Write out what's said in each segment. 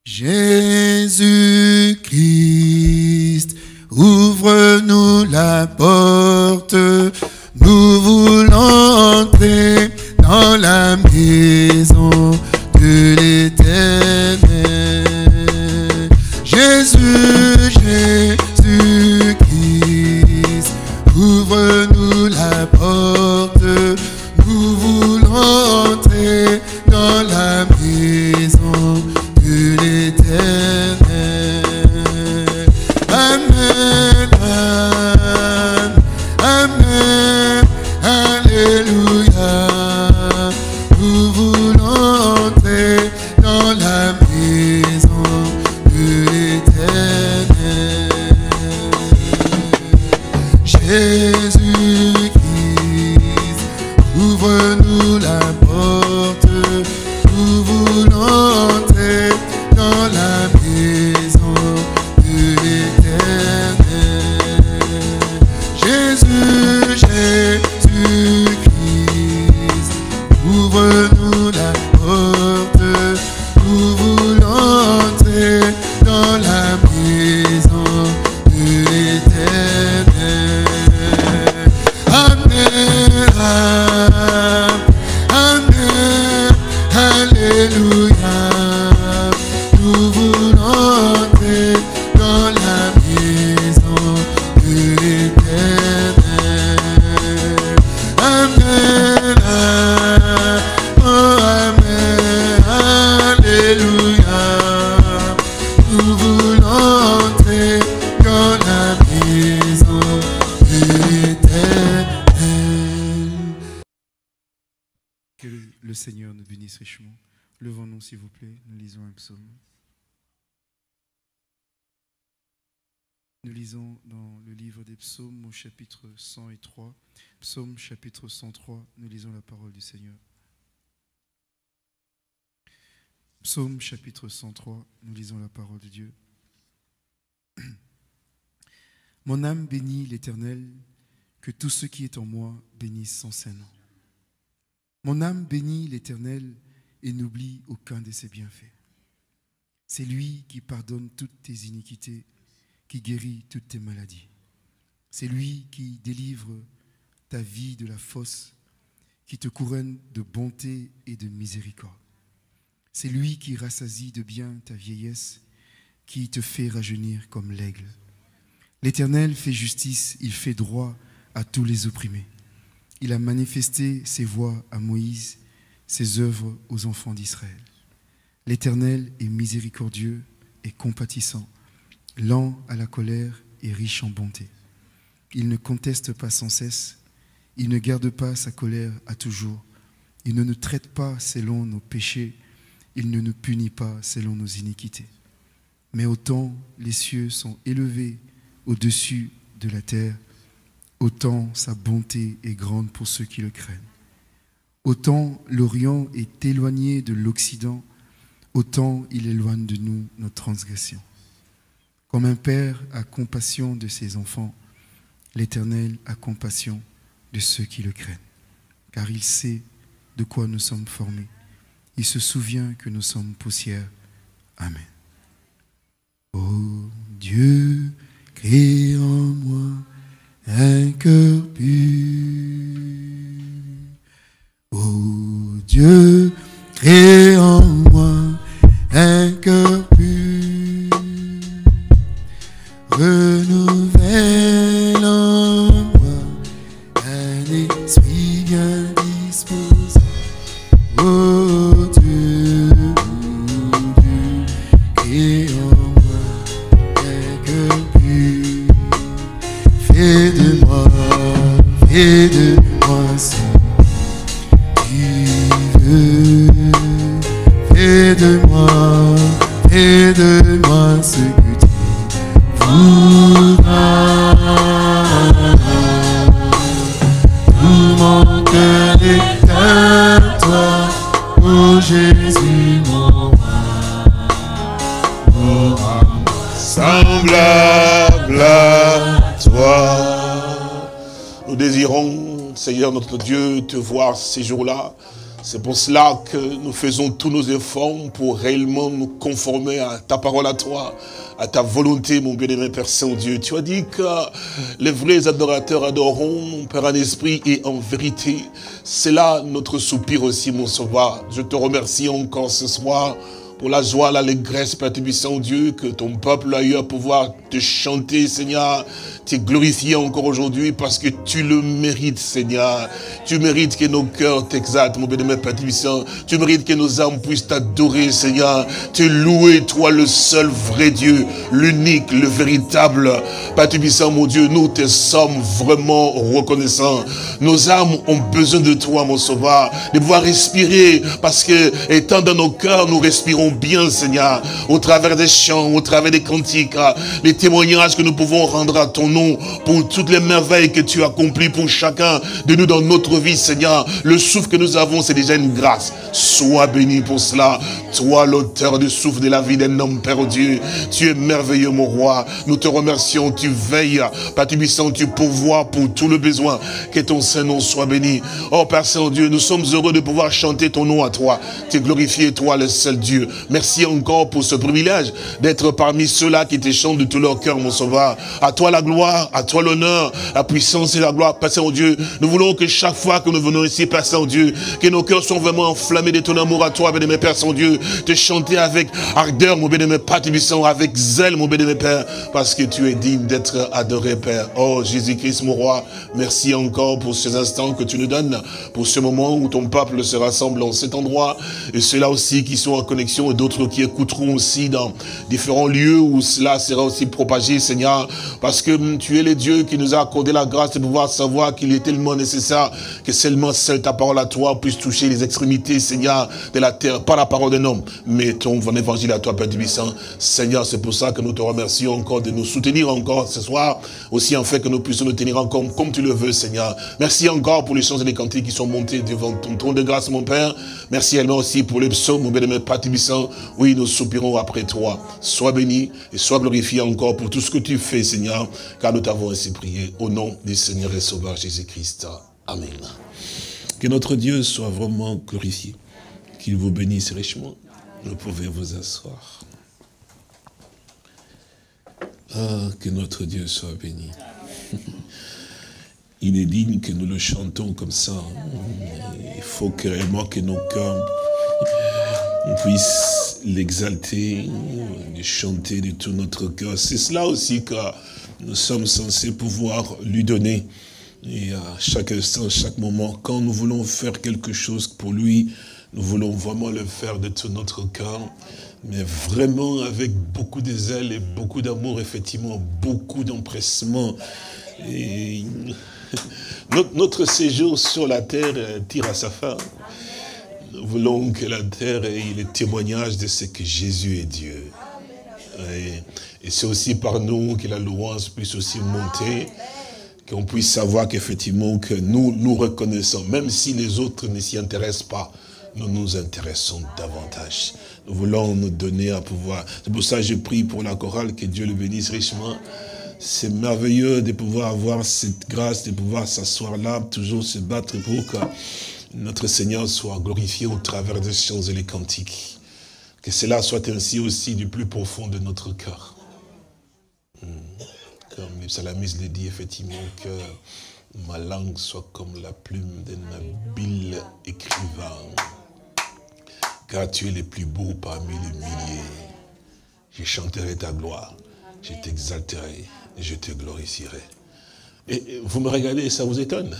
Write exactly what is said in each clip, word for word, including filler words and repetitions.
Jésus-Christ, ouvre-nous la porte, nous voulons entrer dans la maison de l'Éternel. Jésus, Jésus-Christ, ouvre-nous la porte, nous voulons entrer dans la maison de l'Éternel. Amen, amen, alléluia. Nous voulons entrer dans la maison de l'Éternel. Jésus-Christ, ouvre-nous la porte, nous voulons entrer dans la maison de l'Éternel. Jésus, Jésus-Christ, ouvre-nous la porte, nous voulons entrer dans la maison de l'Éternel. Amen, amen, alléluia. Nous voulons entrer dans la maison de l'Éternel. Amen, oh amen, alléluia. Nous voulons entrer dans la maison de l'Éternel. Que le Seigneur nous bénisse richement. Levons-nous s'il vous plaît, nous lisons un psaume. Nous lisons dans le livre des psaumes au chapitre cent trois. Psaume chapitre cent trois, nous lisons la parole du Seigneur. Psaume chapitre cent trois, nous lisons la parole de Dieu. Mon âme bénit l'Éternel, que tout ce qui est en moi bénisse son saint nom. Mon âme bénit l'Éternel et n'oublie aucun de ses bienfaits. C'est lui qui pardonne toutes tes iniquités, qui guérit toutes tes maladies. C'est lui qui délivre ta vie de la fosse, qui te couronne de bonté et de miséricorde. C'est lui qui rassasie de bien ta vieillesse, qui te fait rajeunir comme l'aigle. L'Éternel fait justice, il fait droit à tous les opprimés. Il a manifesté ses voies à Moïse, ses œuvres aux enfants d'Israël. L'Éternel est miséricordieux et compatissant, lent à la colère et riche en bonté. Il ne conteste pas sans cesse, il ne garde pas sa colère à toujours, il ne nous traite pas selon nos péchés, il ne nous punit pas selon nos iniquités. Mais autant les cieux sont élevés au-dessus de la terre, autant sa bonté est grande pour ceux qui le craignent. Autant l'Orient est éloigné de l'Occident, autant il éloigne de nous nos transgressions. Comme un père a compassion de ses enfants, l'Éternel a compassion de ceux qui le craignent, car il sait de quoi nous sommes formés. Il se souvient que nous sommes poussière. Amen. Ô Dieu, crée en moi un cœur pur. Ô Dieu, crée en moi un cœur pur. Renouvelle en moi un esprit bien disposé. Ô Dieu, ô Dieu, crée en moi un cœur pur. Fais de moi, fais de moi ce que tu veux. Fais de moi, fais de moi ce que tu voudras. Tout mon cœur est à toi, ô Jésus mon roi. Oh, semblable à toi. Nous désirons, Seigneur notre Dieu, te voir ces jours-là C'est pour cela que nous faisons tous nos efforts pour réellement nous conformer à ta parole à toi, à ta volonté, mon bien-aimé Père Saint-Dieu. Tu as dit que les vrais adorateurs adoreront, mon Père, en esprit et en vérité. C'est là notre soupir aussi, mon Sauveur. Je te remercie encore ce soir pour la joie, l'allégresse, Père Tubissant Dieu, que ton peuple a eu à pouvoir te chanter, Seigneur, te glorifier encore aujourd'hui parce que tu le mérites, Seigneur. Tu mérites que nos cœurs t'exaltent, mon bien-aimé Père Tubissant. Tu mérites que nos âmes puissent t'adorer, Seigneur. Te louer, toi, le seul vrai Dieu, l'unique, le véritable. Père Tubissant, mon Dieu, nous te sommes vraiment reconnaissants. Nos âmes ont besoin de toi, mon Sauveur, de pouvoir respirer parce que, étant dans nos cœurs, nous respirons bien, Seigneur, au travers des chants, au travers des cantiques, les témoignages que nous pouvons rendre à ton nom, pour toutes les merveilles que tu as accomplies pour chacun de nous dans notre vie, Seigneur. Le souffle que nous avons, c'est déjà une grâce. Sois béni pour cela. Toi, l'auteur du souffle de la vie d'un homme, Père Dieu. Tu es merveilleux, mon roi. Nous te remercions. Tu veilles, Père Tubissant, tu pourvois pour tout le besoin. Que ton Saint-Nom soit béni. Oh, Père Saint-Dieu, nous sommes heureux de pouvoir chanter ton nom à toi. Te glorifier, toi, le seul Dieu. Merci encore pour ce privilège d'être parmi ceux-là qui te chantent de tout leur cœur, mon Sauveur. À toi la gloire, à toi l'honneur, la puissance et la gloire, Père Saint-Dieu. Nous voulons que chaque fois que nous venons ici, Père Saint-Dieu, que nos cœurs soient vraiment enflammés de ton amour à toi, bien-aimé Père Saint-Dieu, te chanter avec ardeur, mon bien-aimé Père Tubissant, avec zèle, mon bien-aimé Père, parce que tu es digne d'être adoré, Père. Oh, Jésus-Christ, mon roi, merci encore pour ces instants que tu nous donnes, pour ce moment où ton peuple se rassemble en cet endroit, et ceux-là aussi qui sont en connexion, et d'autres qui écouteront aussi dans différents lieux où cela sera aussi propagé, Seigneur, parce que tu es le Dieu qui nous a accordé la grâce de pouvoir savoir qu'il est tellement nécessaire que seulement seule ta parole à toi puisse toucher les extrémités, Seigneur, de la terre, pas la parole d'un homme, mais ton évangile à toi, Père Tubissant. Seigneur, c'est pour ça que nous te remercions encore de nous soutenir encore ce soir, aussi en fait que nous puissions nous tenir encore comme tu le veux, Seigneur. Merci encore pour les chants et les cantiques qui sont montés devant ton trône de grâce, mon Père. Merci également aussi pour les psaumes, mon bien-aimé Père Tubissant. Oui, nous soupirons après toi. Sois béni et sois glorifié encore pour tout ce que tu fais, Seigneur, car nous t'avons ainsi prié au nom du Seigneur et Sauveur Jésus-Christ. Amen. Que notre Dieu soit vraiment glorifié. Qu'il vous bénisse richement. Vous pouvez vous asseoir. Ah, que notre Dieu soit béni. Il est digne que nous le chantons comme ça. Il faut que réellement que nos cœurs puissent l'exalter, le chanter de tout notre cœur. C'est cela aussi que nous sommes censés pouvoir lui donner. Et à chaque instant, chaque moment, quand nous voulons faire quelque chose pour lui, nous voulons vraiment le faire de tout notre cœur, mais vraiment avec beaucoup de zèle et beaucoup d'amour, effectivement, beaucoup d'empressement. Et notre, notre séjour sur la terre tire à sa fin. Nous voulons que la terre ait le témoignage de ce que Jésus est Dieu. Et, et c'est aussi par nous que la louange puisse aussi monter, qu'on puisse savoir qu'effectivement que nous nous reconnaissons, même si les autres ne s'y intéressent pas, nous nous intéressons davantage. Nous voulons nous donner à pouvoir. C'est pour ça que je prie pour la chorale, que Dieu le bénisse richement. C'est merveilleux de pouvoir avoir cette grâce, de pouvoir s'asseoir là, toujours se battre pour que notre Seigneur soit glorifié au travers des chants et les cantiques. Que cela soit ainsi aussi du plus profond de notre cœur. Comme le psalmiste le dit, effectivement, que ma langue soit comme la plume d'un habile écrivain. Car tu es le plus beau parmi les milliers. Je chanterai ta gloire, je t'exalterai et je te glorifierai. Et vous me regardez et ça vous étonne?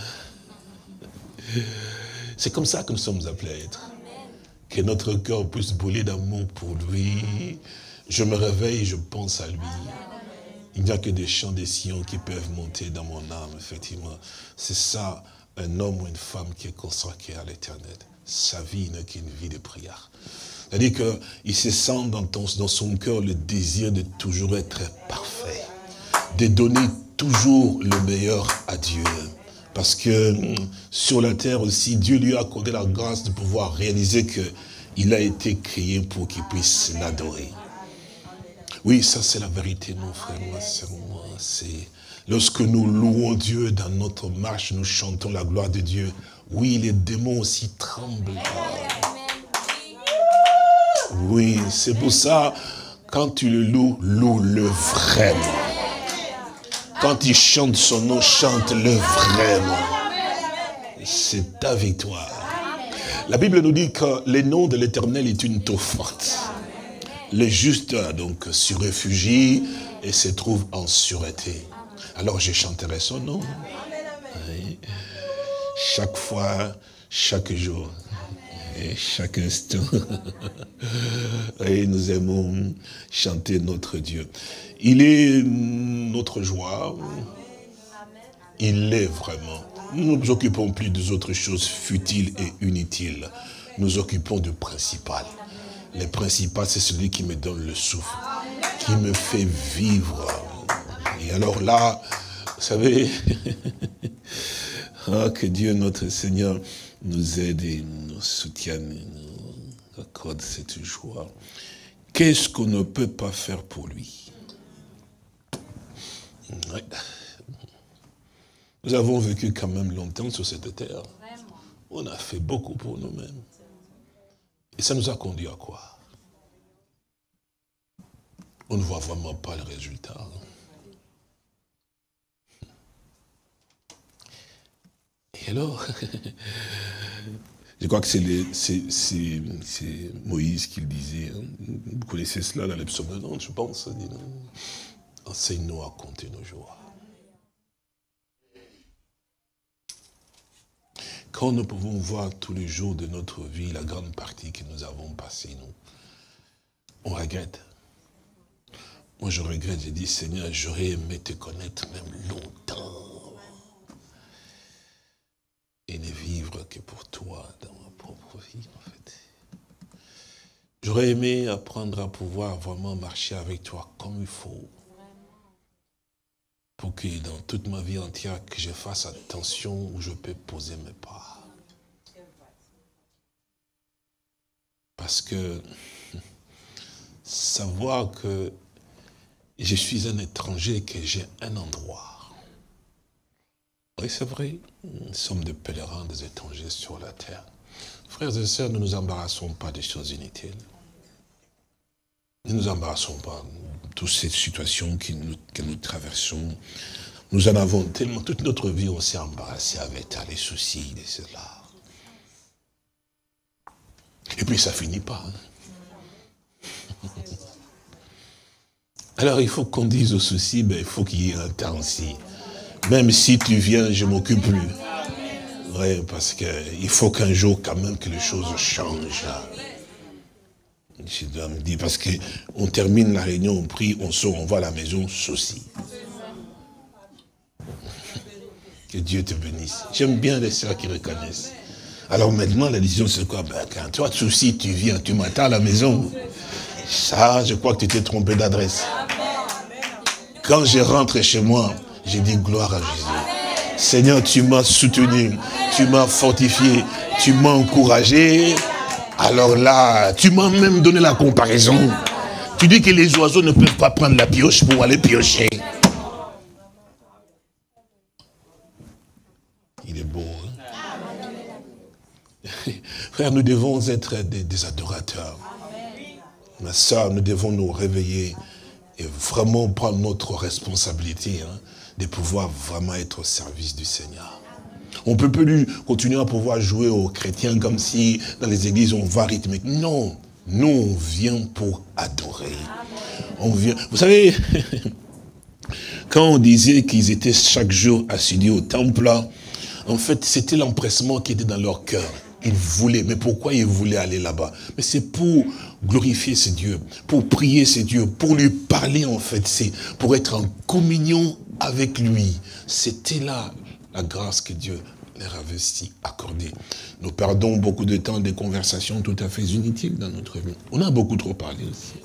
C'est comme ça que nous sommes appelés à être. Que notre cœur puisse brûler d'amour pour lui. Je me réveille, je pense à lui. Il n'y a que des chants des Sion qui peuvent monter dans mon âme, effectivement. C'est ça, un homme ou une femme qui est consacré à l'éternel. Sa vie n'est qu'une vie de prière. C'est-à-dire qu'il se sent dans, ton, dans son cœur le désir de toujours être parfait. De donner toujours le meilleur à Dieu. Parce que sur la terre aussi, Dieu lui a accordé la grâce de pouvoir réaliser qu'il a été créé pour qu'il puisse l'adorer. Oui, ça c'est la vérité, mon frère, ma sœur, moi. C'est lorsque nous louons Dieu dans notre marche, nous chantons la gloire de Dieu. Oui, les démons aussi tremblent. Oui, c'est pour ça, quand tu le loues, loue-le vraiment. Quand tu chantes son nom, chante-le vraiment. C'est ta victoire. La Bible nous dit que le nom de l'Éternel est une tour forte. Le juste donc s'y réfugie et se trouve en sûreté. Alors je chanterai son nom. Oui. Chaque fois, chaque jour. Et chaque instant, et nous aimons chanter notre Dieu. Il est notre joie. Il l'est vraiment. Nous ne nous occupons plus des autres choses futiles et inutiles. Nous occupons du principal. Le principal, c'est celui qui me donne le souffle, qui me fait vivre. Et alors là, vous savez, oh, que Dieu notre Seigneur nous aide et nous soutienne, et nous accorde cette joie. Qu'est-ce qu'on ne peut pas faire pour lui? Ouais. Nous avons vécu quand même longtemps sur cette terre. On a fait beaucoup pour nous-mêmes. Et ça nous a conduit à quoi? On ne voit vraiment pas le résultat. Et alors, je crois que c'est Moïse qui le disait. Hein. Vous connaissez cela dans les psaumes de Nantes, je pense. Enseigne-nous à compter nos jours. Quand nous pouvons voir tous les jours de notre vie, la grande partie que nous avons passée, nous, on regrette. Moi, je regrette, j'ai dit, Seigneur, j'aurais aimé te connaître même longtemps. Et ne vivre que pour toi dans ma propre vie, en fait. J'aurais aimé apprendre à pouvoir vraiment marcher avec toi comme il faut. Pour que dans toute ma vie entière, que je fasse attention où je peux poser mes pas. Parce que savoir que je suis un étranger, que j'ai un endroit. Oui, c'est vrai, nous sommes des pèlerins, des étrangers sur la terre. Frères et sœurs, ne nous embarrassons pas des choses inutiles. Ne nous embarrassons pas de toutes ces situations que nous, que nous traversons. Nous en avons tellement, toute notre vie, on s'est embarrassé avec les soucis de cela. Et puis ça finit pas. Hein. Alors il faut qu'on dise aux soucis, ben, il faut qu'il y ait un temps aussi. Même si tu viens, je ne m'occupe plus. Oui, parce qu'il faut qu'un jour quand même que les choses changent. Je dois me dire, parce qu'on termine la réunion, on prie, on sort, on va à la maison, souci. Que Dieu te bénisse. J'aime bien les sœurs qui reconnaissent. Alors maintenant, la décision c'est quoi? Ben, quand toi, souci, tu viens, tu m'attends à la maison. Ça, je crois que tu t'es trompé d'adresse. Quand je rentre chez moi, j'ai dit gloire à Jésus. Seigneur, tu m'as soutenu, tu m'as fortifié, tu m'as encouragé. Alors là, tu m'as même donné la comparaison. Tu dis que les oiseaux ne peuvent pas prendre la pioche pour aller piocher. Il est beau, hein? Frère, nous devons être des, des adorateurs. Ma soeur, nous devons nous réveiller et vraiment prendre notre responsabilité, hein, de pouvoir vraiment être au service du Seigneur. On ne peut plus continuer à pouvoir jouer aux chrétiens comme si dans les églises on va rythmer. Non, nous on vient pour adorer. On vient. Vous savez, quand on disait qu'ils étaient chaque jour assidus au temple, en fait c'était l'empressement qui était dans leur cœur. Ils voulaient, mais pourquoi ils voulaient aller là-bas? Mais c'est pour glorifier ce Dieu, pour prier ce Dieu, pour lui parler en fait, c'est pour être en communion avec lui. C'était là la grâce que Dieu leur avait si accordée. Nous perdons beaucoup de temps des conversations tout à fait inutiles dans notre vie. On a beaucoup trop parlé aussi.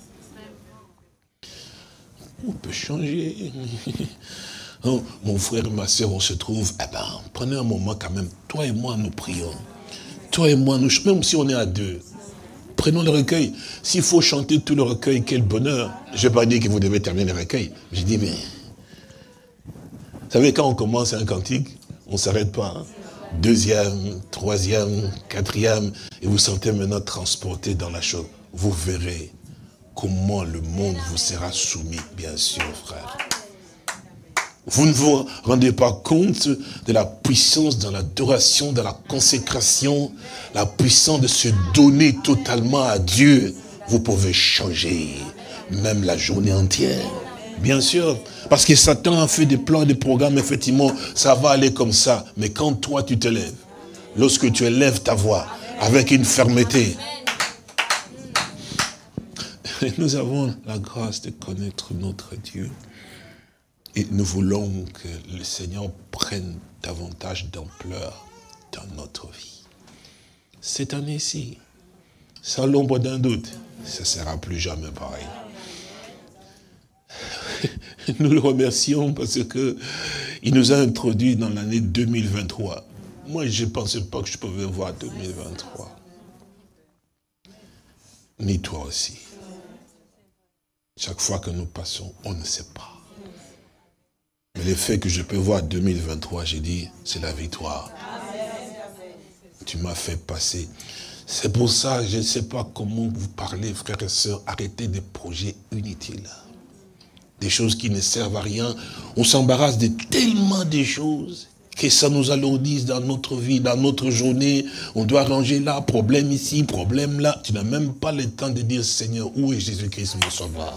On peut changer. Oh, mon frère et ma soeur, on se trouve, eh ben, prenez un moment quand même, toi et moi nous prions. Toi et moi, nous, même si on est à deux, prenons le recueil. S'il faut chanter tout le recueil, quel bonheur. Je ne vais pas dire que vous devez terminer le recueil. Je dis, mais... Vous savez, quand on commence un cantique, on ne s'arrête pas. Hein? deuxième, troisième, quatrième, et vous sentez maintenant transporté dans la chose. Vous verrez comment le monde vous sera soumis, bien sûr, frère. Vous ne vous rendez pas compte de la puissance dans l'adoration, dans la consécration, la puissance de se donner totalement à Dieu. Vous pouvez changer même la journée entière. Bien sûr, parce que Satan a fait des plans, des programmes, effectivement, ça va aller comme ça. Mais quand toi tu te lèves, lorsque tu élèves ta voix avec une fermeté, nous avons la grâce de connaître notre Dieu. Et nous voulons que le Seigneur prenne davantage d'ampleur dans notre vie. Cette année-ci, sans l'ombre d'un doute, ça ne sera plus jamais pareil. Nous le remercions parce qu'il nous a introduits dans l'année deux mille vingt-trois. Moi, je ne pensais pas que je pouvais voir deux mille vingt-trois. Ni toi aussi. Chaque fois que nous passons, on ne sait pas. Mais le fait que je peux voir deux mille vingt-trois, j'ai dit, c'est la victoire. Tu m'as fait passer. C'est pour ça, je ne sais pas comment vous parlez, frères et sœurs, arrêtez des projets inutiles. Des choses qui ne servent à rien. On s'embarrasse de tellement de choses que ça nous alourdisse dans notre vie, dans notre journée. On doit ranger là, problème ici, problème là. Tu n'as même pas le temps de dire, Seigneur, où est Jésus-Christ mon sauveur?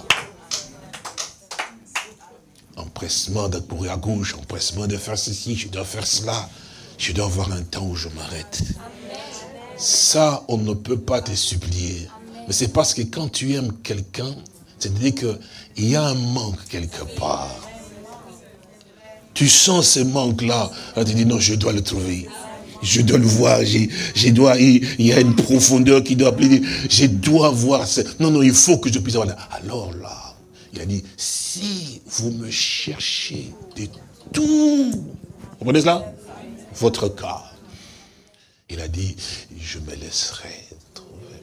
Empressement de courir à gauche, empressement de faire ceci, je dois faire cela. Je dois avoir un temps où je m'arrête. Ça, on ne peut pas te supplier. Mais c'est parce que quand tu aimes quelqu'un, c'est-à-dire qu'il y a un manque quelque part. Tu sens ce manque-là, tu dis non, je dois le trouver. Je dois le voir, je, je dois, il, il y a une profondeur qui doit appeler. Je dois voir. Ce, non, non, il faut que je puisse avoir. Alors là, il a dit, si vous me cherchez de tout, vous comprenez cela? Votre cas. Il a dit, je me laisserai trouver.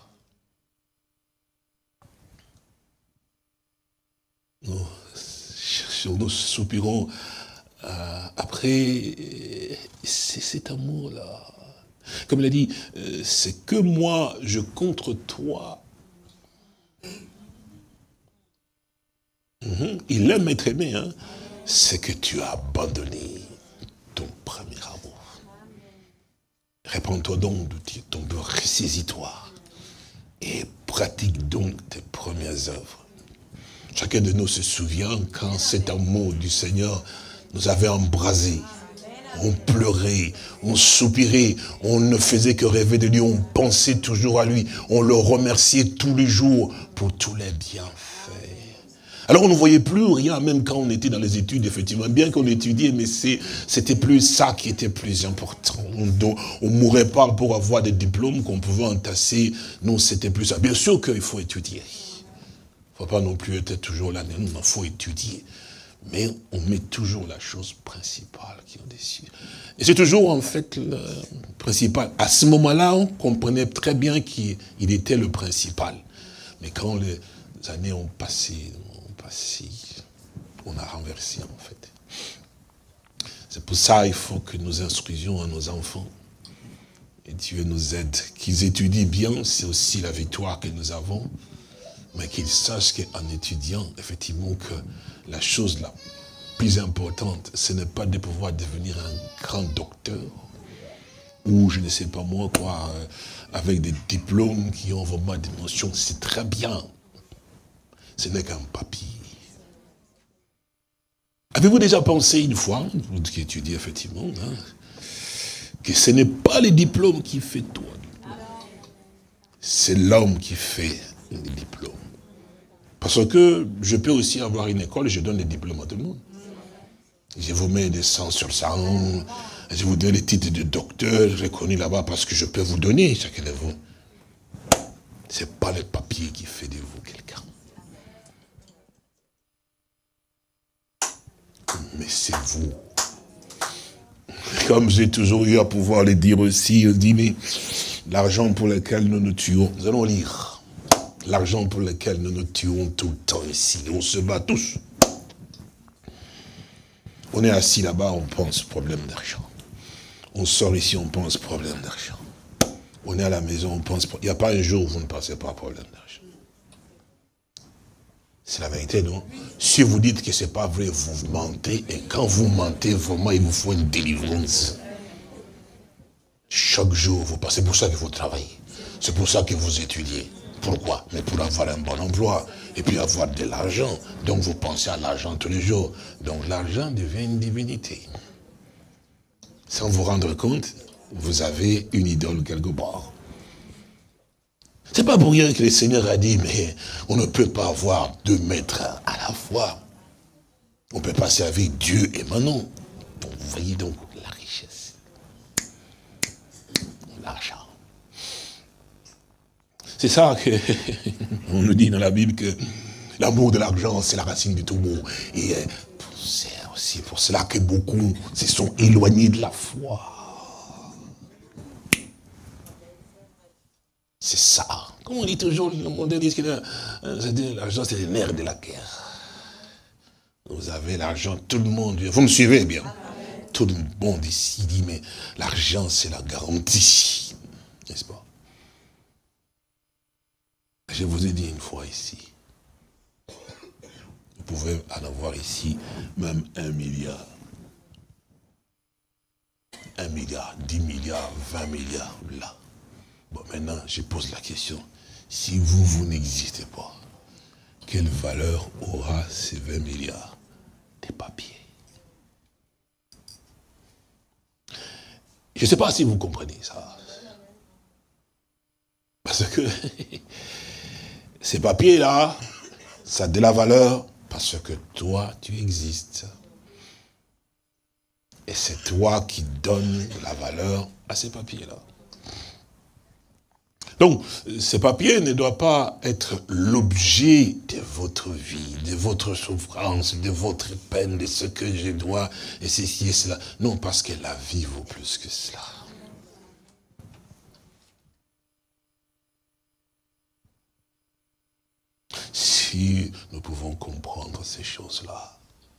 Nous cherchons, nous soupirons euh, après c'est cet amour-là. Comme il a dit, euh, c'est que moi, je contre toi. Mm-hmm. Il aime être aimé, hein? C'est que tu as abandonné ton premier amour. Répands-toi donc de ton cœur, ressaisis-toi et pratique donc tes premières œuvres. Chacun de nous se souvient quand cet amour du Seigneur nous avait embrasés. On pleurait, on soupirait, on ne faisait que rêver de lui, on pensait toujours à lui, on le remerciait tous les jours pour tous les bienfaits. Alors on ne voyait plus rien, même quand on était dans les études, effectivement, bien qu'on étudiait, mais c'était plus ça qui était plus important. On ne mourait pas pour avoir des diplômes qu'on pouvait entasser, non, c'était plus ça. Bien sûr qu'il faut étudier. Il ne faut pas non plus être toujours là, non, il faut étudier. Mais on met toujours la chose principale qui est au-dessus. Et c'est toujours en fait le principal. À ce moment-là, on comprenait très bien qu'il était le principal. Mais quand les années ont passé, ont passé, on a renversé en fait. C'est pour ça qu'il faut que nous instruisions à nos enfants. Et Dieu nous aide. Qu'ils étudient bien, c'est aussi la victoire que nous avons. Mais qu'ils sachent qu'en étudiant, effectivement, que la chose la plus importante, ce n'est pas de pouvoir devenir un grand docteur, ou je ne sais pas moi quoi, avec des diplômes qui ont vraiment des notions, c'est très bien. Ce n'est qu'un papier. Avez-vous déjà pensé une fois, vous qui étudiez effectivement, hein, que ce n'est pas les diplômes qui fait toi, c'est l'homme qui fait les diplômes. Parce que je peux aussi avoir une école et je donne des diplômes à tout le monde. Je vous mets des sangs sur le sang, je vous donne les titres de docteur reconnus là-bas parce que je peux vous donner, chacun de vous. Ce n'est pas le papier qui fait de vous quelqu'un. Mais c'est vous. Comme j'ai toujours eu à pouvoir le dire aussi, on dit, mais l'argent pour lequel nous nous tuons, nous allons lire. L'argent pour lequel nous nous tuons tout le temps ici. On se bat tous. On est assis là-bas, on pense problème d'argent. On sort ici, on pense problème d'argent. On est à la maison, on pense... Il n'y a pas un jour où vous ne pensez pas problème d'argent. C'est la vérité, non? Si vous dites que ce n'est pas vrai, vous mentez. Et quand vous mentez, vraiment, il vous faut une délivrance. Chaque jour, vous passez. C'est pour ça que vous travaillez. C'est pour ça que vous étudiez. Pourquoi? Mais pour avoir un bon emploi. Et puis avoir de l'argent. Donc vous pensez à l'argent tous les jours. Donc l'argent devient une divinité. Sans vous rendre compte, vous avez une idole quelque part. C'est pas pour rien que le Seigneur a dit, mais on ne peut pas avoir deux maîtres à la fois. On ne peut pas servir Dieu et Manon. Donc vous voyez donc la richesse. L'argent. C'est ça qu'on nous dit dans la Bible que l'amour de l'argent, c'est la racine de tout mot. Et c'est aussi pour cela que beaucoup se sont éloignés de la foi. C'est ça. Comme on dit toujours, le monde dit que l'argent, c'est le nerf de la guerre. Vous avez l'argent, tout le monde, vous me suivez bien. Tout le monde ici dit, mais l'argent, c'est la garantie. N'est-ce pas? Je vous ai dit une fois ici, vous pouvez en avoir ici même un milliard. Un milliard, dix milliards, vingt milliards, là. Bon, maintenant, je pose la question. Si vous, vous n'existez pas, quelle valeur aura ces vingt milliards? Des papiers. Je ne sais pas si vous comprenez ça. Parce que ces papiers-là, ça a de la valeur parce que toi, tu existes. Et c'est toi qui donnes la valeur à ces papiers-là. Donc, ces papiers ne doivent pas être l'objet de votre vie, de votre souffrance, de votre peine, de ce que je dois, et ceci et cela. Non, parce que la vie vaut plus que cela. Si nous pouvons comprendre ces choses-là,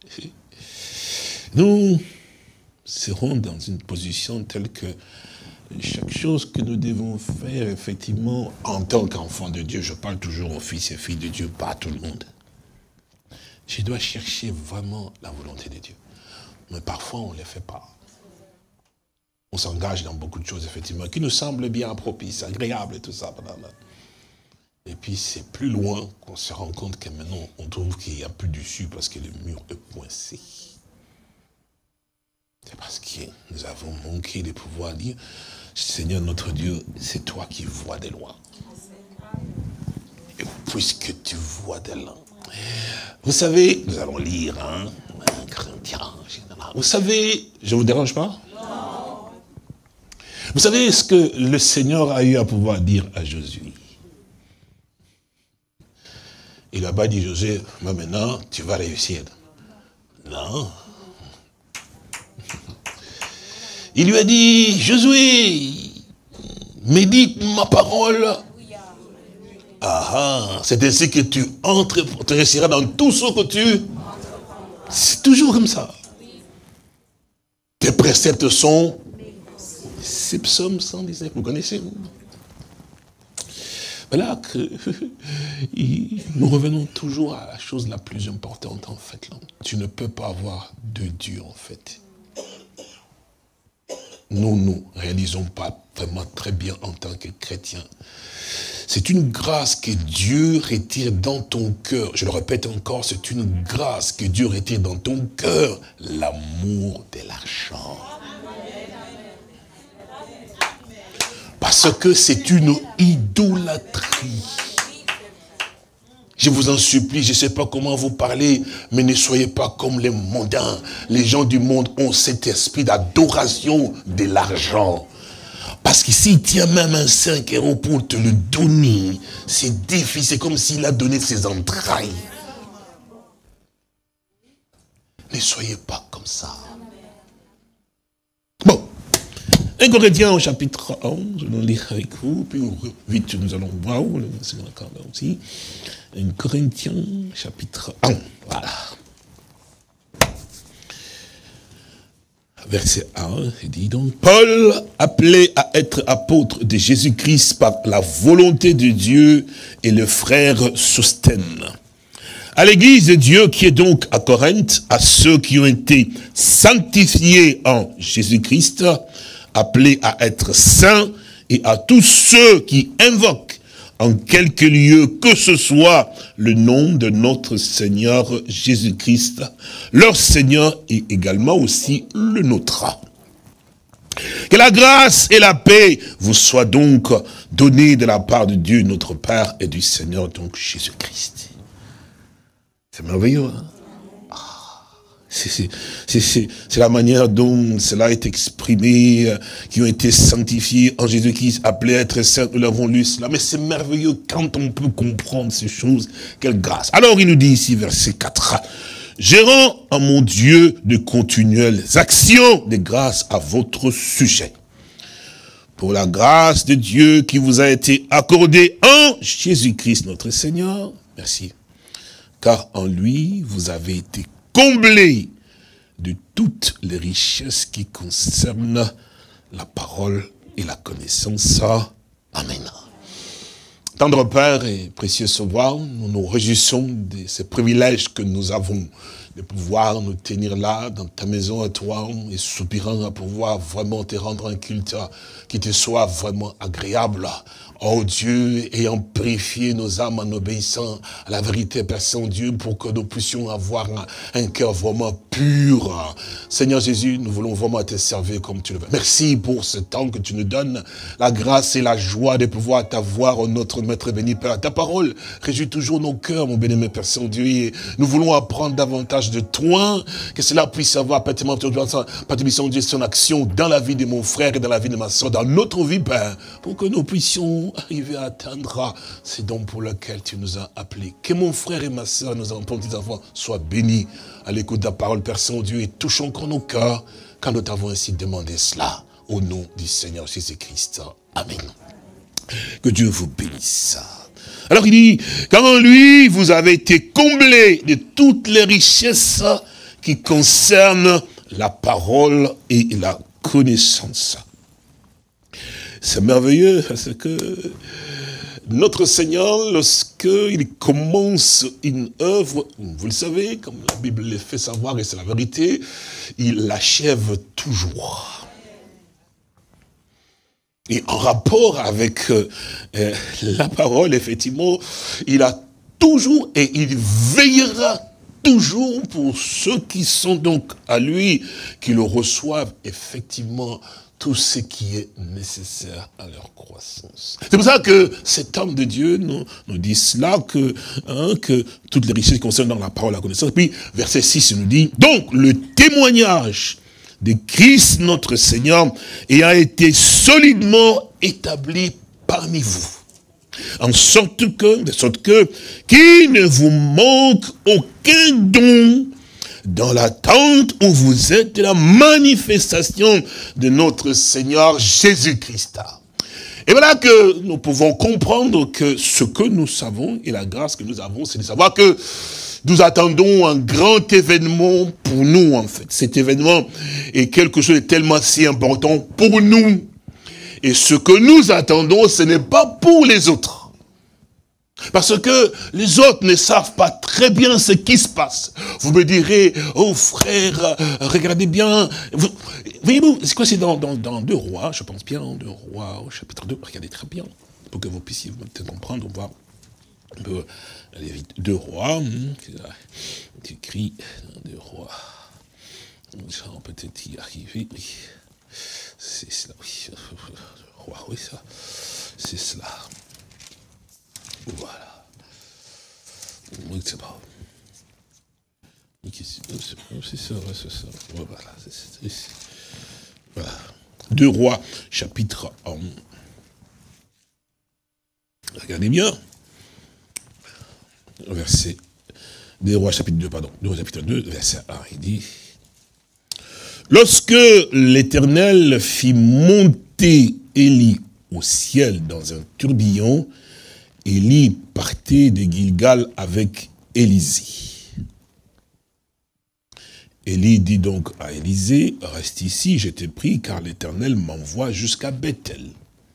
nous serons dans une position telle que chaque chose que nous devons faire, effectivement, en tant qu'enfant de Dieu, je parle toujours aux fils et filles de Dieu, pas à tout le monde. Je dois chercher vraiment la volonté de Dieu. Mais parfois, on ne le fait pas. On s'engage dans beaucoup de choses, effectivement, qui nous semblent bien propices, agréables et tout ça. Et puis, c'est plus loin qu'on se rend compte que maintenant, on trouve qu'il n'y a plus d'issue parce que le mur est coincé. C'est parce que nous avons manqué de pouvoir dire, Seigneur notre Dieu, c'est toi qui vois de loin. Et puisque tu vois de loin. Vous savez, nous allons lire, hein, un Corinthiens, vous savez, je ne vous dérange pas? Non. Vous savez ce que le Seigneur a eu à pouvoir dire à Josué? Il n'a pas dit, Josué, mais maintenant, tu vas réussir. Non. Il lui a dit, Josué, médite ma parole. Ah ah, c'est ainsi que tu entres, tu réussiras dans tout ce que tu... C'est toujours comme ça. Tes préceptes sont... C'est Psaume cent dix-neuf, vous connaissez, vous? Voilà que nous revenons toujours à la chose la plus importante, en fait. Là. Tu ne peux pas avoir de Dieu, en fait. Nous ne nous réalisons pas vraiment très bien en tant que chrétiens. C'est une grâce que Dieu retire dans ton cœur. Je le répète encore, c'est une grâce que Dieu retire dans ton cœur. L'amour de l'argent. Parce que c'est une idolâtrie. Je vous en supplie, je ne sais pas comment vous parler, mais ne soyez pas comme les mondains. Les gens du monde ont cet esprit d'adoration de l'argent. Parce que s'il tient même un cinq euros pour te le donner, c'est difficile, c'est comme s'il a donné ses entrailles. Ne soyez pas comme ça. Bon, un Corinthiens au chapitre onze, je vais lire avec vous, puis vite nous allons voir où le Seigneur encore aussi. Un Corinthiens chapitre un, voilà. verset un, il dit donc, Paul, appelé à être apôtre de Jésus-Christ par la volonté de Dieu, et le frère Sosthène. À l'église de Dieu qui est donc à Corinthe, à ceux qui ont été sanctifiés en Jésus-Christ, appelés à être saints, et à tous ceux qui invoquent en quelque lieu que ce soit le nom de notre Seigneur Jésus-Christ, leur Seigneur est également aussi le nôtre. Que la grâce et la paix vous soient donc données de la part de Dieu notre Père et du Seigneur donc Jésus-Christ. C'est merveilleux, hein? C'est la manière dont cela est exprimé, euh, qui ont été sanctifiés en Jésus-Christ, appelés à être saints, nous l'avons lu cela. Mais c'est merveilleux quand on peut comprendre ces choses, quelle grâce. Alors il nous dit ici, verset quatre, « Je rends à mon Dieu de continuelles actions de grâce à votre sujet. Pour la grâce de Dieu qui vous a été accordée en Jésus-Christ notre Seigneur. » Merci. Car en lui, vous avez été comblés de toutes les richesses qui concernent la parole et la connaissance. Amen. Tendre Père et précieux Sauveur, nous nous réjouissons de ces privilèges que nous avons de pouvoir nous tenir là, dans ta maison à toi, et soupirant à pouvoir vraiment te rendre un culte qui te soit vraiment agréable. Oh Dieu, ayant purifié nos âmes en obéissant à la vérité, Père Saint-Dieu, pour que nous puissions avoir un, un cœur vraiment pur. Seigneur Jésus, nous voulons vraiment te servir comme tu le veux. Merci pour ce temps que tu nous donnes, la grâce et la joie de pouvoir t'avoir, notre Maître béni Père. Ta parole réjouit toujours nos cœurs, mon béni Père Saint-Dieu, et nous voulons apprendre davantage de toi, que cela puisse avoir pratiquement Dieu son action dans la vie de mon frère et dans la vie de ma soeur, dans notre vie, Père, pour que nous puissions arriver à atteindre ces dons pour lesquels tu nous as appelés. Que mon frère et ma soeur, nos enfants, petits enfants, soient bénis à l'écoute de la parole, Père Saint-Dieu, et touchons encore nos cœurs quand nous t'avons ainsi demandé cela, au nom du Seigneur Jésus-Christ. Amen. Que Dieu vous bénisse. Alors il dit, car en lui, vous avez été comblés de toutes les richesses qui concernent la parole et la connaissance. C'est merveilleux parce que notre Seigneur, lorsqu'il commence une œuvre, vous le savez, comme la Bible le fait savoir et c'est la vérité, il l'achève toujours. Et en rapport avec euh, la parole, effectivement, il a toujours et il veillera toujours pour ceux qui sont donc à lui, qui le reçoivent effectivement tout ce qui est nécessaire à leur croissance. C'est pour ça que cet homme de Dieu nous, nous dit cela, que, hein, que toutes les richesses concernent dans la parole, la connaissance. Puis, verset six, il nous dit, donc le témoignage de Christ notre Seigneur ayant été solidement établi parmi vous. En sorte que, de sorte que, qu'il ne vous manque aucun don dans l'attente où vous êtes de la manifestation de notre Seigneur Jésus-Christ. Et voilà que nous pouvons comprendre que ce que nous savons et la grâce que nous avons, c'est de savoir que nous attendons un grand événement pour nous, en fait. Cet événement est quelque chose de tellement si important pour nous. Et ce que nous attendons, ce n'est pas pour les autres. Parce que les autres ne savent pas très bien ce qui se passe. Vous me direz, oh frère, regardez bien. Voyez-vous, c'est quoi, c'est dans, dans, dans deux rois, je pense bien, deux rois au chapitre deux, regardez très bien, pour que vous puissiez peut-être comprendre, on va un peu, deux rois, c'est écrit dans deux rois. Ça va peut-être y arriver, oui. C'est cela, oui. Deux rois, oui, ça. C'est cela. Voilà. Oui, c'est pas. C'est ça, c'est ça. Voilà, c'est ça. Voilà. Deux rois, chapitre un. Regardez bien. Verset. Deux rois, chapitre deux, pardon. Deux rois, chapitre deux, verset un. Il dit. Lorsque l'Éternel fit monter Élie au ciel dans un tourbillon, Élie partait de Gilgal avec Élisée. Élie dit donc à Élisée, reste ici, je t'ai pris, car l'Éternel m'envoie jusqu'à Bethel.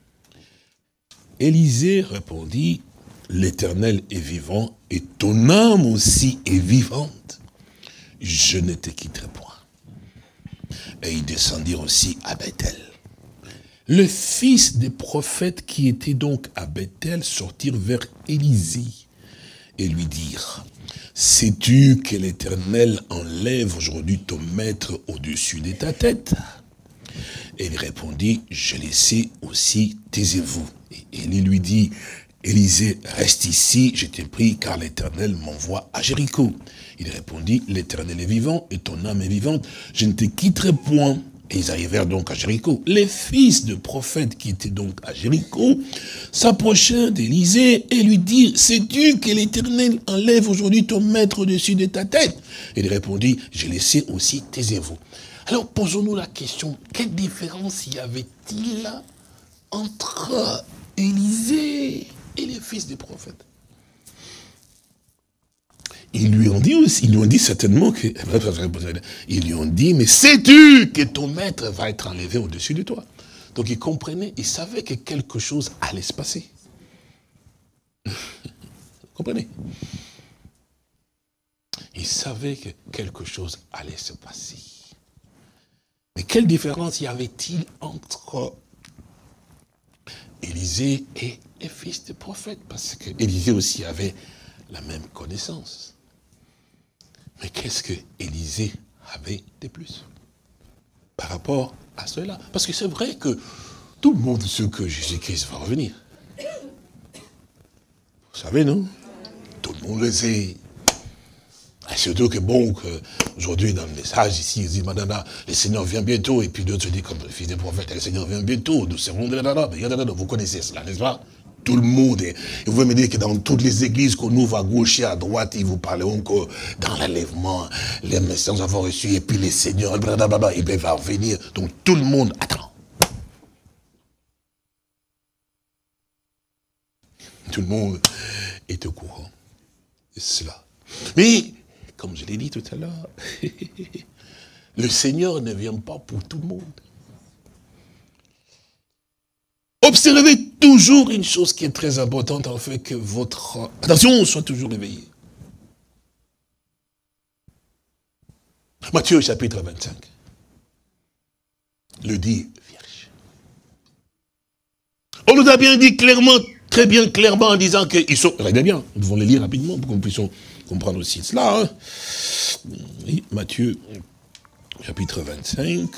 Élisée répondit, l'Éternel est vivant, et ton âme aussi est vivante. Je ne te quitterai point. Et ils descendirent aussi à Bethel. Le fils des prophètes qui était donc à Bethel sortirent vers Élisée et lui dirent, sais-tu que l'Éternel enlève aujourd'hui ton maître au-dessus de ta tête? Et il répondit, je le sais aussi, taisez-vous. Et Élie lui dit, Élisée, reste ici, je t'ai pris, car l'Éternel m'envoie à Jéricho. Il répondit, l'Éternel est vivant et ton âme est vivante, je ne te quitterai point. Et ils arrivèrent donc à Jéricho. Les fils de prophètes qui étaient donc à Jéricho s'approchèrent d'Élisée et lui dirent, sais-tu que l'Éternel enlève aujourd'hui ton maître au-dessus de ta tête? Et il répondit, je le sais aussi, taisez-vous. Alors posons-nous la question, quelle différence y avait-il entre Élisée et les fils des prophètes? Ils lui ont dit aussi, ils lui ont dit certainement que, ils lui ont dit, mais sais-tu que ton maître va être enlevé au-dessus de toi? Donc ils comprenaient, ils savaient que quelque chose allait se passer. Vous comprenez? Ils savaient que quelque chose allait se passer. Mais quelle différence y avait-il entre Élisée et les fils des prophètes? Parce que Élisée aussi avait la même connaissance. Mais qu'est-ce que Élisée avait de plus par rapport à cela? Parce que c'est vrai que tout le monde sait que Jésus-Christ va revenir. Vous savez, non? Tout le monde le sait. Et surtout que bon, aujourd'hui dans le message ici, ils disent, madame, le Seigneur vient bientôt, et puis d'autres se disent, comme le fils des prophètes, le Seigneur vient bientôt, nous serons de là, vous connaissez cela, n'est-ce pas? Tout le monde. Et vous pouvez me dire que dans toutes les églises qu'on ouvre à gauche et à droite, ils vous parleront que dans l'enlèvement, les messages avons reçu, et puis les seigneurs, et blablabla, il va venir. Donc tout le monde attend. Tout le monde est au courant de cela. Mais, comme je l'ai dit tout à l'heure, le Seigneur ne vient pas pour tout le monde. Observez toujours une chose qui est très importante, en fait, que votre attention soit toujours éveillée. Matthieu chapitre vingt-cinq. Le dit vierge. On nous a bien dit clairement, très bien clairement, en disant qu'ils sont... Regardez bien, nous devons les lire rapidement pour qu'on puisse comprendre aussi cela. Hein. Oui, Matthieu chapitre vingt-cinq.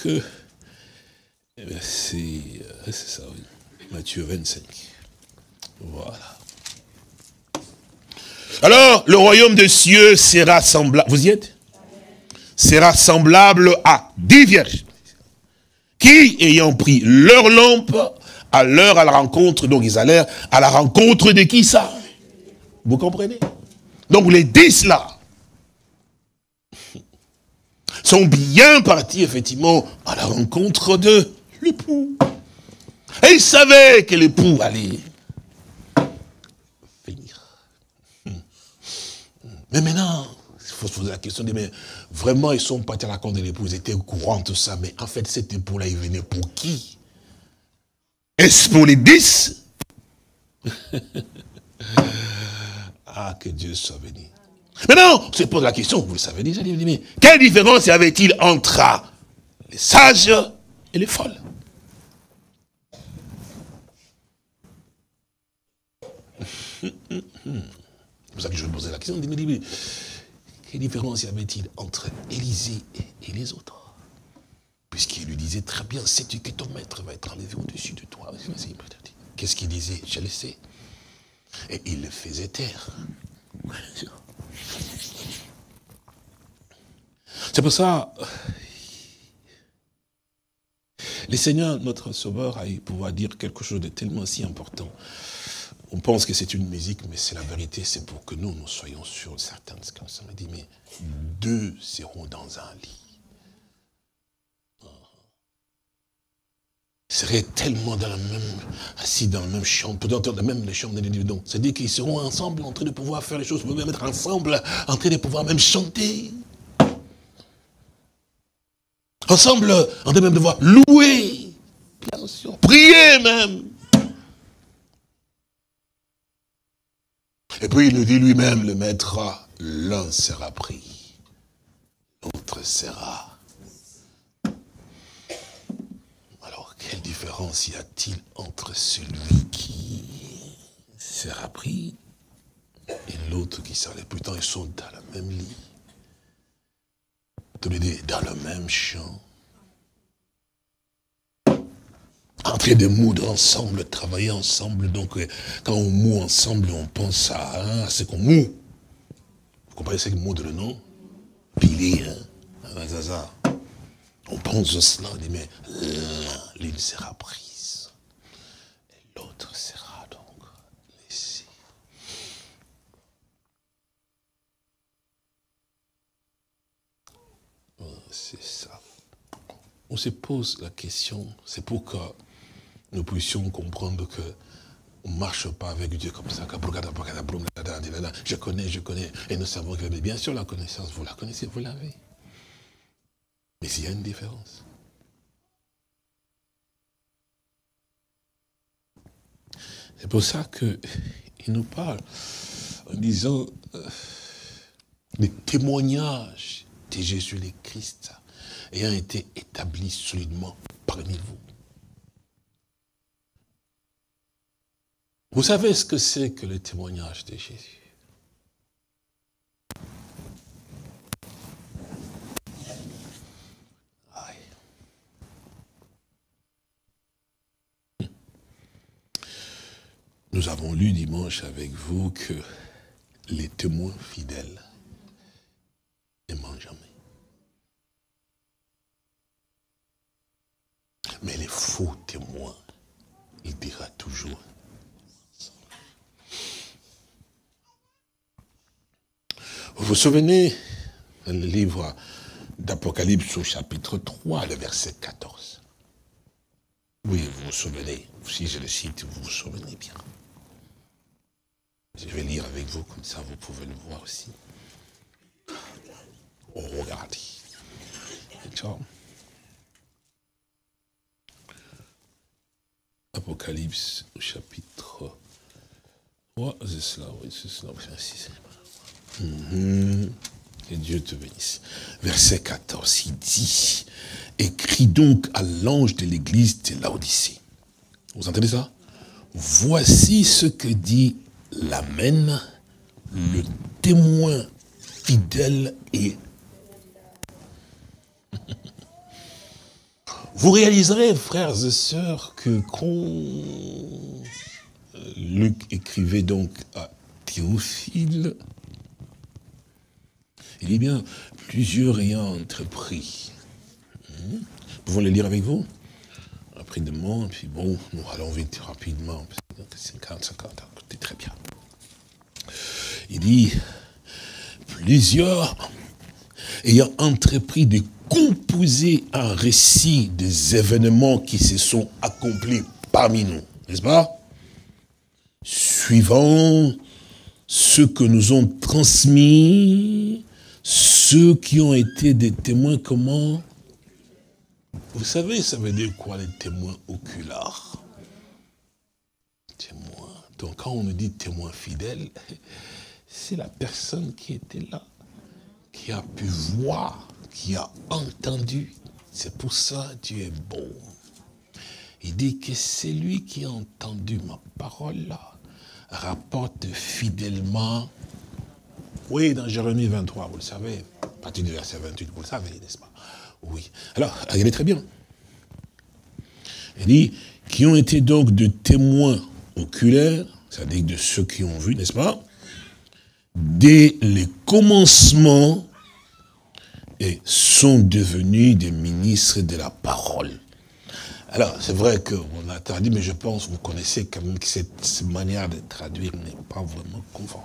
C'est ça, oui. Matthieu vingt-cinq. Voilà. Alors, le royaume des cieux sera semblable. Vous y êtes? Sera semblable à dix vierges qui, ayant pris leur lampe, à l'heure à la rencontre, donc ils allèrent à la rencontre de qui ça? Vous comprenez? Donc les dix là sont bien partis effectivement à la rencontre de l'époux. Et ils savaient que l'époux allait venir. Mais maintenant, il faut se poser la question, de, mais vraiment ils sont partis à la rencontre de l'époux, ils étaient au courant de tout ça, mais en fait cet époux-là, il venait pour qui? Est-ce pour les dix? Ah, que Dieu soit béni. Maintenant, on se pose la question, vous le savez déjà, mais quelle différence y avait-il entre les sages et les folles? C'est pour ça que je vais poser la question. Mais quelle différence y avait-il entre Élisée et, et les autres? Puisqu'il lui disait très bien, sais-tu que ton maître va être enlevé au-dessus de toi? Qu'est-ce qu'il disait? Je le sais. Et il le faisait taire. C'est pour ça, le Seigneur, notre Sauveur, a eu pouvoir dire quelque chose de tellement si important. On pense que c'est une musique, mais c'est la vérité, c'est pour que nous, nous soyons sûrs de certaines choses. Ça me dit, mais deux seront dans un lit. Ils seraient tellement dans la même, assis dans la même chambre, peut-être dans la même chambre, donc c'est-à-dire qu'ils seront ensemble en train de pouvoir faire les choses, même être ensemble, en train de pouvoir même chanter. Ensemble, on doit même devoir louer. Bien sûr. Prier même. Et puis il nous dit lui-même, le maître, l'un sera pris, l'autre sera. Alors, quelle différence y a-t-il entre celui qui sera pris et l'autre qui sera. Pourtant, ils sont dans le même lit. Tous les deux dans le même champ. En train de moudre ensemble, travailler ensemble. Donc, quand on moud ensemble, on pense à, hein, à ce qu'on moud. Vous comprenez ce que moudre, non? Piler, hein? C'est ça. On pense à cela, on dit, mais l'un, l'une sera prise. Et l'autre sera donc laissée. C'est ça. On se pose la question, c'est pour que nous puissions comprendre que on ne marche pas avec Dieu comme ça. Je connais, je connais. Et nous savons que, bien sûr, la connaissance, vous la connaissez, vous l'avez. Mais il y a une différence. C'est pour ça qu'il nous parle en disant euh, les témoignages de Jésus le Christ ayant été établis solidement parmi vous. Vous savez ce que c'est que le témoignage de Jésus? Nous avons lu dimanche avec vous que les témoins fidèles ne mentent jamais. Mais les faux témoins, il dira toujours. Vous vous souvenez, dans le livre d'Apocalypse au chapitre trois, le verset quatorze. Oui, vous vous souvenez. Si je le cite, vous vous souvenez bien. Je vais lire avec vous, comme ça vous pouvez le voir aussi. Oh, regardez. Apocalypse au chapitre trois, c'est cela, oui, c'est cela. Mm-hmm. Que Dieu te bénisse. Verset quatorze, il dit, écris donc à l'ange de l'église de Laodicée. Vous entendez ça? Voici ce que dit l'Amen, le témoin fidèle et... Vous réaliserez, frères et sœurs, que quand Luc écrivait donc à Théophile, il dit bien, plusieurs ayant entrepris. Nous pouvons les lire avec vous? Rapidement, puis bon, nous allons vite, rapidement. cinquante, cinquante, c'est très bien. Il dit, plusieurs ayant entrepris de composer un récit des événements qui se sont accomplis parmi nous, n'est-ce pas? Suivant ceux que nous ont transmis, ceux qui ont été des témoins, comment? Vous savez, ça veut dire quoi, les témoins oculaires? Témoins. Donc, quand on nous dit témoin fidèle, c'est la personne qui était là, qui a pu voir, qui a entendu. C'est pour ça Dieu est bon. Il dit que c'est lui qui a entendu ma parole là, rapporte fidèlement. Oui, dans Jérémie vingt-trois, vous le savez, à partir du verset vingt-huit, vous le savez, n'est-ce pas? Oui. Alors, regardez très bien. Il dit, qui ont été donc de témoins oculaires, c'est-à-dire de ceux qui ont vu, n'est-ce pas? Dès les commencements, et sont devenus des ministres de la parole. Alors, c'est vrai qu'on a traduit, mais je pense que vous connaissez quand même que cette, cette manière de traduire n'est pas vraiment conforme.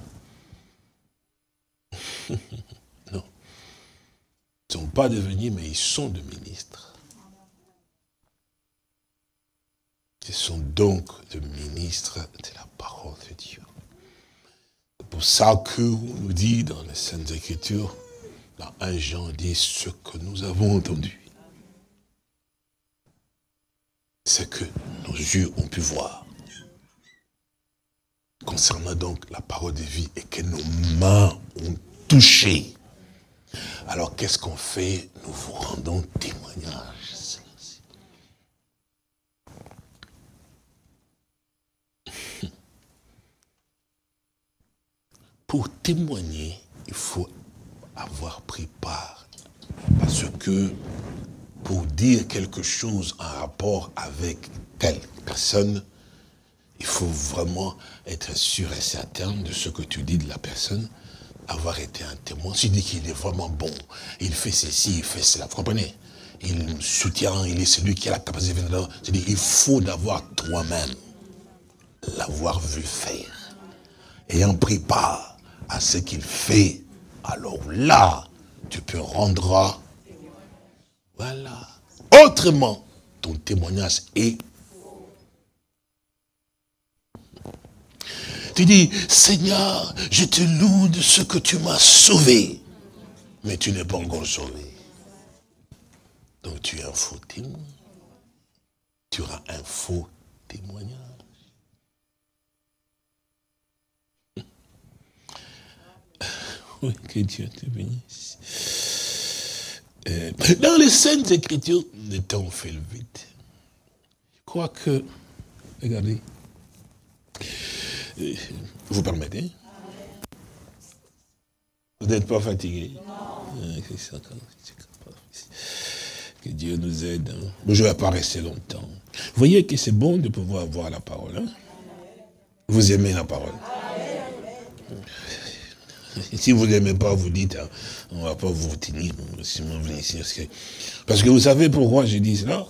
Non. Ils ne sont pas devenus, mais ils sont des ministres. Ils sont donc des ministres de la parole de Dieu. C'est pour ça que on nous dit dans les Saintes Écritures, dans un Jean, dit ce que nous avons entendu. c'est que nos yeux ont pu voir. Concernant donc la parole de vie et que nos mains ont touché. Alors qu'est-ce qu'on fait? Nous vous rendons témoignage. Pour témoigner, il faut avoir pris part. Parce que pour dire quelque chose en rapport avec telle personne, il faut vraiment être sûr et certain de ce que tu dis de la personne, avoir été un témoin. Si tu dis qu'il est vraiment bon, il fait ceci, il fait cela, vous comprenez? Il soutient, il est celui qui a la capacité de faire. C'est-à-dire, il faut d'avoir toi-même l'avoir vu faire. Ayant pris part à ce qu'il fait, alors là, tu peux rendre. Voilà. Autrement, ton témoignage est. Tu dis, Seigneur, je te loue de ce que tu m'as sauvé. Mais tu n'es pas encore sauvé. Donc tu es un faux témoin. Tu auras un faux témoignage. Oui, que Dieu te bénisse. Euh, dans les Saintes Écritures, le temps fait le vide. Je crois que, regardez, euh, vous permettez? Vous n'êtes pas fatigué? Non. Que Dieu nous aide. Hein. Je ne vais pas rester longtemps. Vous voyez que c'est bon de pouvoir avoir la parole. Hein? Vous aimez la parole? Si vous n'aimez pas, vous dites, hein, on ne va pas vous retenir. Parce que vous savez pourquoi je dis cela?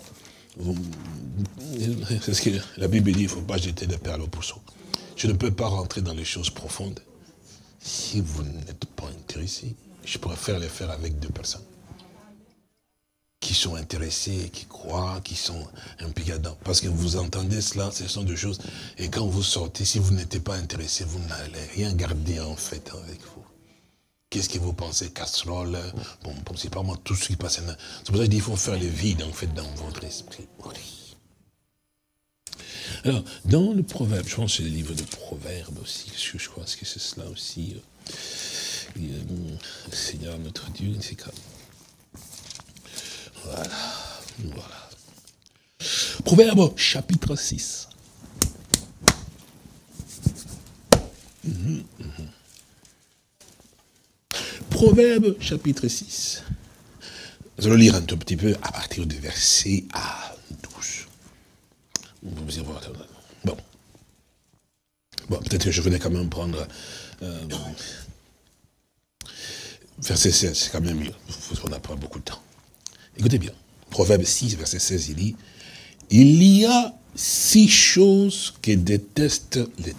Parce que la Bible dit, il ne faut pas jeter des perles au pousseau. Je ne peux pas rentrer dans les choses profondes si vous n'êtes pas intéressé. Je préfère les faire avec deux personnes qui sont intéressées, qui croient, qui sont impliquées dedans. Parce que vous entendez cela, ce sont deux choses. Et quand vous sortez, si vous n'êtes pas intéressé, vous n'allez rien garder en fait avec vous. Qu'est-ce que vous pensez? Casserole, bon, bon c'est pas moi tout ce qui passe. C'est pour ça qu'il faut faire le vide en fait dans votre esprit. Oui. Alors, dans le Proverbe, je pense que c'est le livre de Proverbe aussi, je, je crois que c'est cela aussi. Euh, euh, Seigneur notre Dieu, c'est comme... Voilà, voilà. Proverbe chapitre six. Mmh, mmh. Proverbe chapitre six. Nous allons lire un tout petit peu à partir du verset à douze. Bon. Bon, peut-être que je venais quand même prendre euh, verset seize, c'est quand même mieux. On n'a pas beaucoup de temps. Écoutez bien, Proverbe six, verset seize, il dit, « Il y a six choses que déteste l'Éternel. »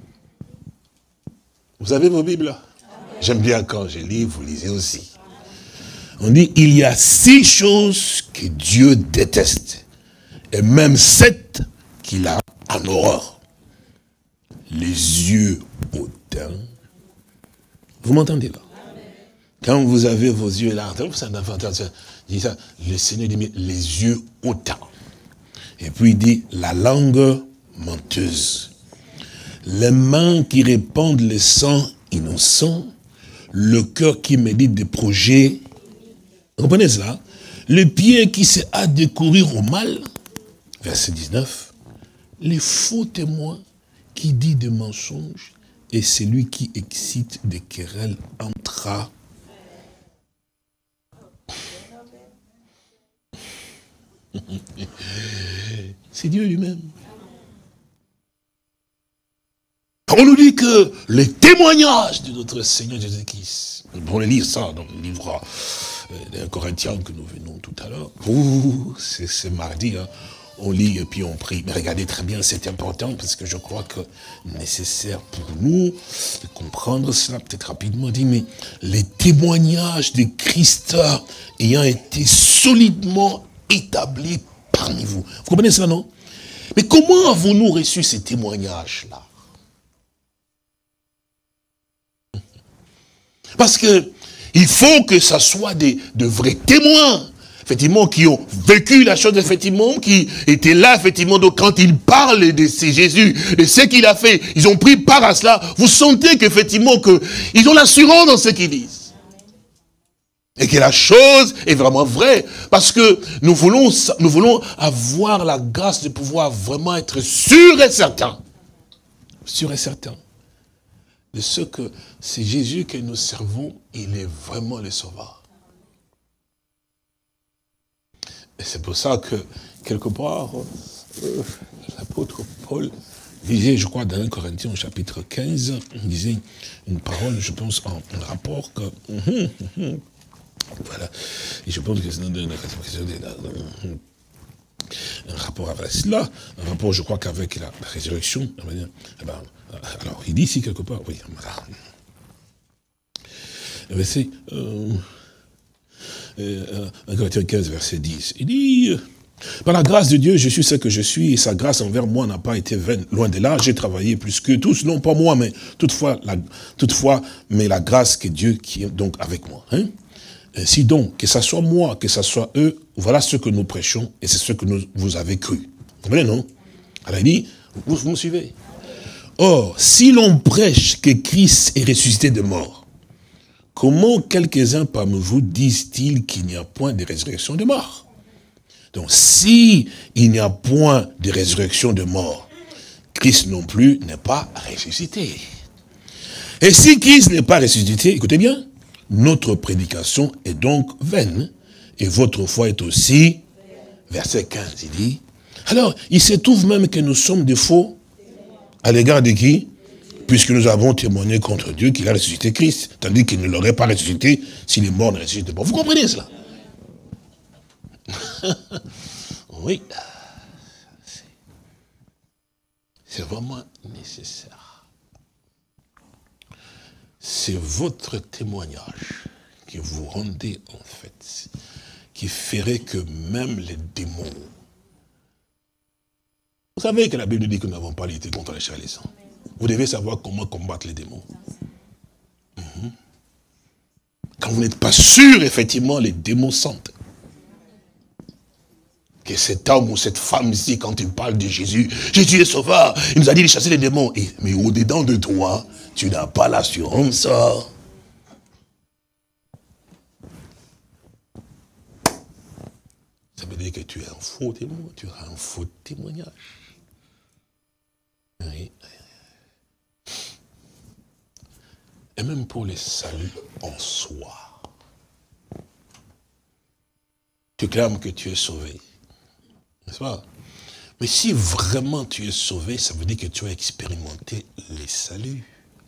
Vous avez vos Bibles? J'aime bien quand je lis, vous lisez aussi. On dit, il y a six choses que Dieu déteste, et même sept qu'il a en horreur. Les yeux hautains. Vous m'entendez là? Quand vous avez vos yeux là, dit ça, le Seigneur dit, les yeux hautains. Et puis il dit, la langue menteuse. Les mains qui répandent le sang innocent. Le cœur qui médite des projets. Vous comprenez cela? Le pied qui se hâte de courir au mal. Verset dix-neuf. Les faux témoins qui dit des mensonges. Et celui qui excite des querelles entre. C'est Dieu lui-même. On nous dit que les témoignages de notre Seigneur Jésus-Christ, on va lire ça dans le livre d'un Corinthiens que nous venons tout à l'heure. C'est mardi, hein. On lit et puis on prie. Mais regardez très bien, c'est important parce que je crois que nécessaire pour nous de comprendre cela peut-être rapidement. Dit, mais les témoignages de Christ ayant été solidement établis parmi vous. Vous comprenez cela, non? Mais comment avons-nous reçu ces témoignages-là? Parce que il faut que ça soit des, de vrais témoins. effectivement, qui ont vécu la chose, effectivement, qui étaient là, effectivement, donc quand ils parlent de ces Jésus, de ce qu'il a fait, ils ont pris part à cela, vous sentez qu'effectivement, que ils ont l'assurance dans ce qu'ils disent. Et que la chose est vraiment vraie. Parce que nous voulons, nous voulons avoir la grâce de pouvoir vraiment être sûr et certain. Sûr et certain. De ce que c'est Jésus que nous servons, il est vraiment le Sauveur. Et c'est pour ça que, quelque part, euh, l'apôtre Paul disait, je crois, dans un Corinthiens au chapitre quinze, il disait une parole, je pense, en, en rapport que... Hum, hum, voilà. Et je pense que c'est dans un rapport avec cela, un rapport, je crois, qu'avec la, la résurrection. Eh ben, alors, il dit ici quelque part, oui, voilà. Verset, euh, euh, un Corinthiens quinze, verset dix, il dit, euh, par la grâce de Dieu, je suis ce que je suis, et sa grâce envers moi n'a pas été vaine. Loin de là, j'ai travaillé plus que tous, non pas moi, mais toutefois, la, toutefois, mais la grâce que Dieu qui est donc avec moi. Hein? Ainsi donc, que ce soit moi, que ce soit eux, voilà ce que nous prêchons, et c'est ce que nous, vous avez cru. Vous comprenez, non? Alors il dit, vous, vous me suivez? Or, si l'on prêche que Christ est ressuscité de mort, comment quelques-uns parmi vous disent-ils qu'il n'y a point de résurrection de mort? Donc, si il n'y a point de résurrection de mort, Christ non plus n'est pas ressuscité. Et si Christ n'est pas ressuscité, écoutez bien, notre prédication est donc vaine, et votre foi est aussi, verset quinze, il dit, alors, il se trouve même que nous sommes des faux, à l'égard de qui? Puisque nous avons témoigné contre Dieu qu'il a ressuscité Christ, tandis qu'il ne l'aurait pas ressuscité s'il est mort ne ressuscite pas. Vous comprenez cela? Oui. C'est vraiment nécessaire. C'est votre témoignage que vous rendez, en fait, qui ferait que même les démons... Vous savez que la Bible dit que nous n'avons pas lutté contre les chair et les sangs. Vous devez savoir comment combattre les démons. Mm-hmm. Quand vous n'êtes pas sûr, effectivement, les démons sentent. Que cet homme ou cette femme ici, quand il parle de Jésus, Jésus est sauveur, il nous a dit de chasser les démons. Et, mais au-dedans de toi, tu n'as pas l'assurance. Ça veut dire que tu es un faux témoin, tu as un faux témoignage. Oui. Et même pour les saluts en soi. Tu clames que tu es sauvé. N'est-ce pas? Mais si vraiment tu es sauvé, ça veut dire que tu as expérimenté les saluts.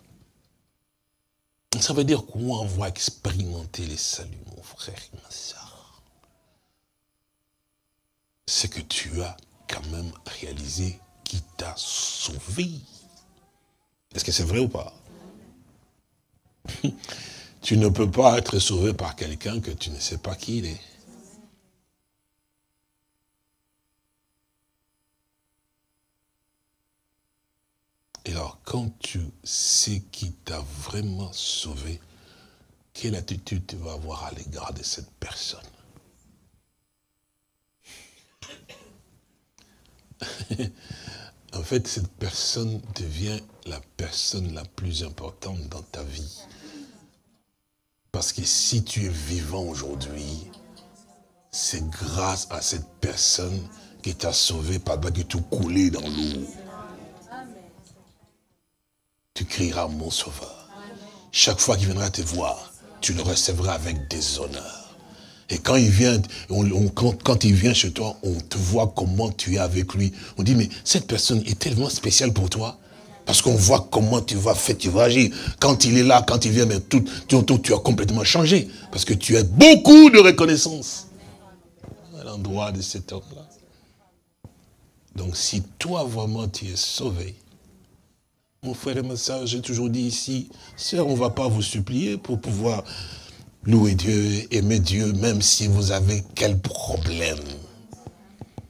Ça veut dire comment on va expérimenter les saluts, mon frère et ma soeur. C'est que tu as quand même réalisé qui t'a sauvé. Est-ce que c'est vrai ou pas? Tu ne peux pas être sauvé par quelqu'un que tu ne sais pas qui il est. Et alors, quand tu sais qui t'a vraiment sauvé, quelle attitude tu vas avoir à l'égard de cette personne? En fait, cette personne devient la personne la plus importante dans ta vie. Parce que si tu es vivant aujourd'hui, c'est grâce à cette personne qui t'a sauvé, pas que tu coulais dans l'eau. Tu crieras mon sauveur. Chaque fois qu'il viendra te voir, tu le recevras avec des honneurs. Et quand il vient, on, on, quand, quand il vient chez toi, on te voit comment tu es avec lui. On dit, mais cette personne est tellement spéciale pour toi. Parce qu'on voit comment tu vas faire, tu vas agir. Quand il est là, quand il vient, mais tout, tout, tout, tu as complètement changé. Parce que tu as beaucoup de reconnaissance à l'endroit de cet homme-là. Donc si toi vraiment tu es sauvé, mon frère et ma soeur, j'ai toujours dit ici, sœur, on ne va pas vous supplier pour pouvoir louer Dieu, aimer Dieu, même si vous avez quel problème.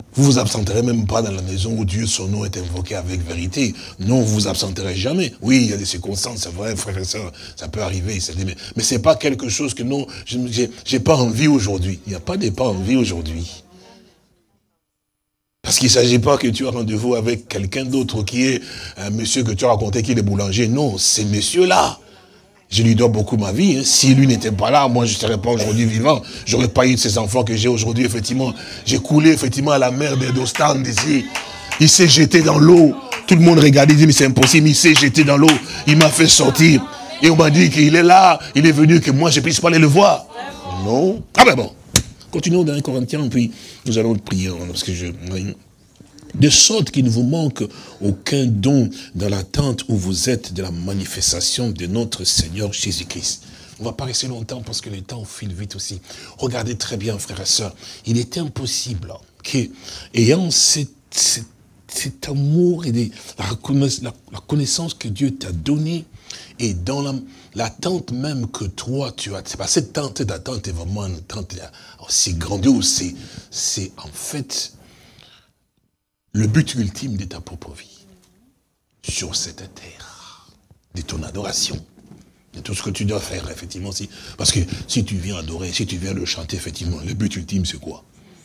Vous vous absenterez même pas dans la maison où Dieu, son nom est invoqué avec vérité. Non, vous vous absenterez jamais. Oui, il y a des circonstances, c'est vrai, frères et sœurs, ça peut arriver. Mais, mais ce n'est pas quelque chose que non, je n'ai pas envie aujourd'hui. Il n'y a pas de pas envie aujourd'hui. Parce qu'il ne s'agit pas que tu as rendez-vous avec quelqu'un d'autre qui est un monsieur que tu as raconté qui est boulanger. Non, c'est monsieur-là. Je lui dois beaucoup ma vie. Hein. Si lui n'était pas là, moi je ne serais pas aujourd'hui vivant. Je n'aurais pas eu ces enfants que j'ai aujourd'hui, effectivement. J'ai coulé, effectivement, à la mer d'Ostende ici. Il s'est jeté dans l'eau. Tout le monde regardait, il dit, mais c'est impossible. Il s'est jeté dans l'eau. Il m'a fait sortir. Et on m'a dit qu'il est là. Il est venu, que moi je puisse pas aller le voir. Non. Ah ben bon. Continuons dans les Corinthiens, puis nous allons prier. Parce que je... De sorte qu'il ne vous manque aucun don dans l'attente où vous êtes de la manifestation de notre Seigneur Jésus-Christ. On ne va pas rester longtemps parce que le temps file vite aussi. Regardez très bien, frères et sœurs. Il est impossible qu'ayant cet, cet, cet amour et des, la, la, la connaissance que Dieu t'a donnée, et dans la, l'attente même que toi tu as, c'est pas cette tente d'attente est vraiment une attente aussi grandiose, c'est en fait le but ultime de ta propre vie, sur cette terre, de ton adoration, de tout ce que tu dois faire, effectivement. Si, parce que si tu viens adorer, si tu viens le chanter, effectivement, le but ultime, c'est quoi?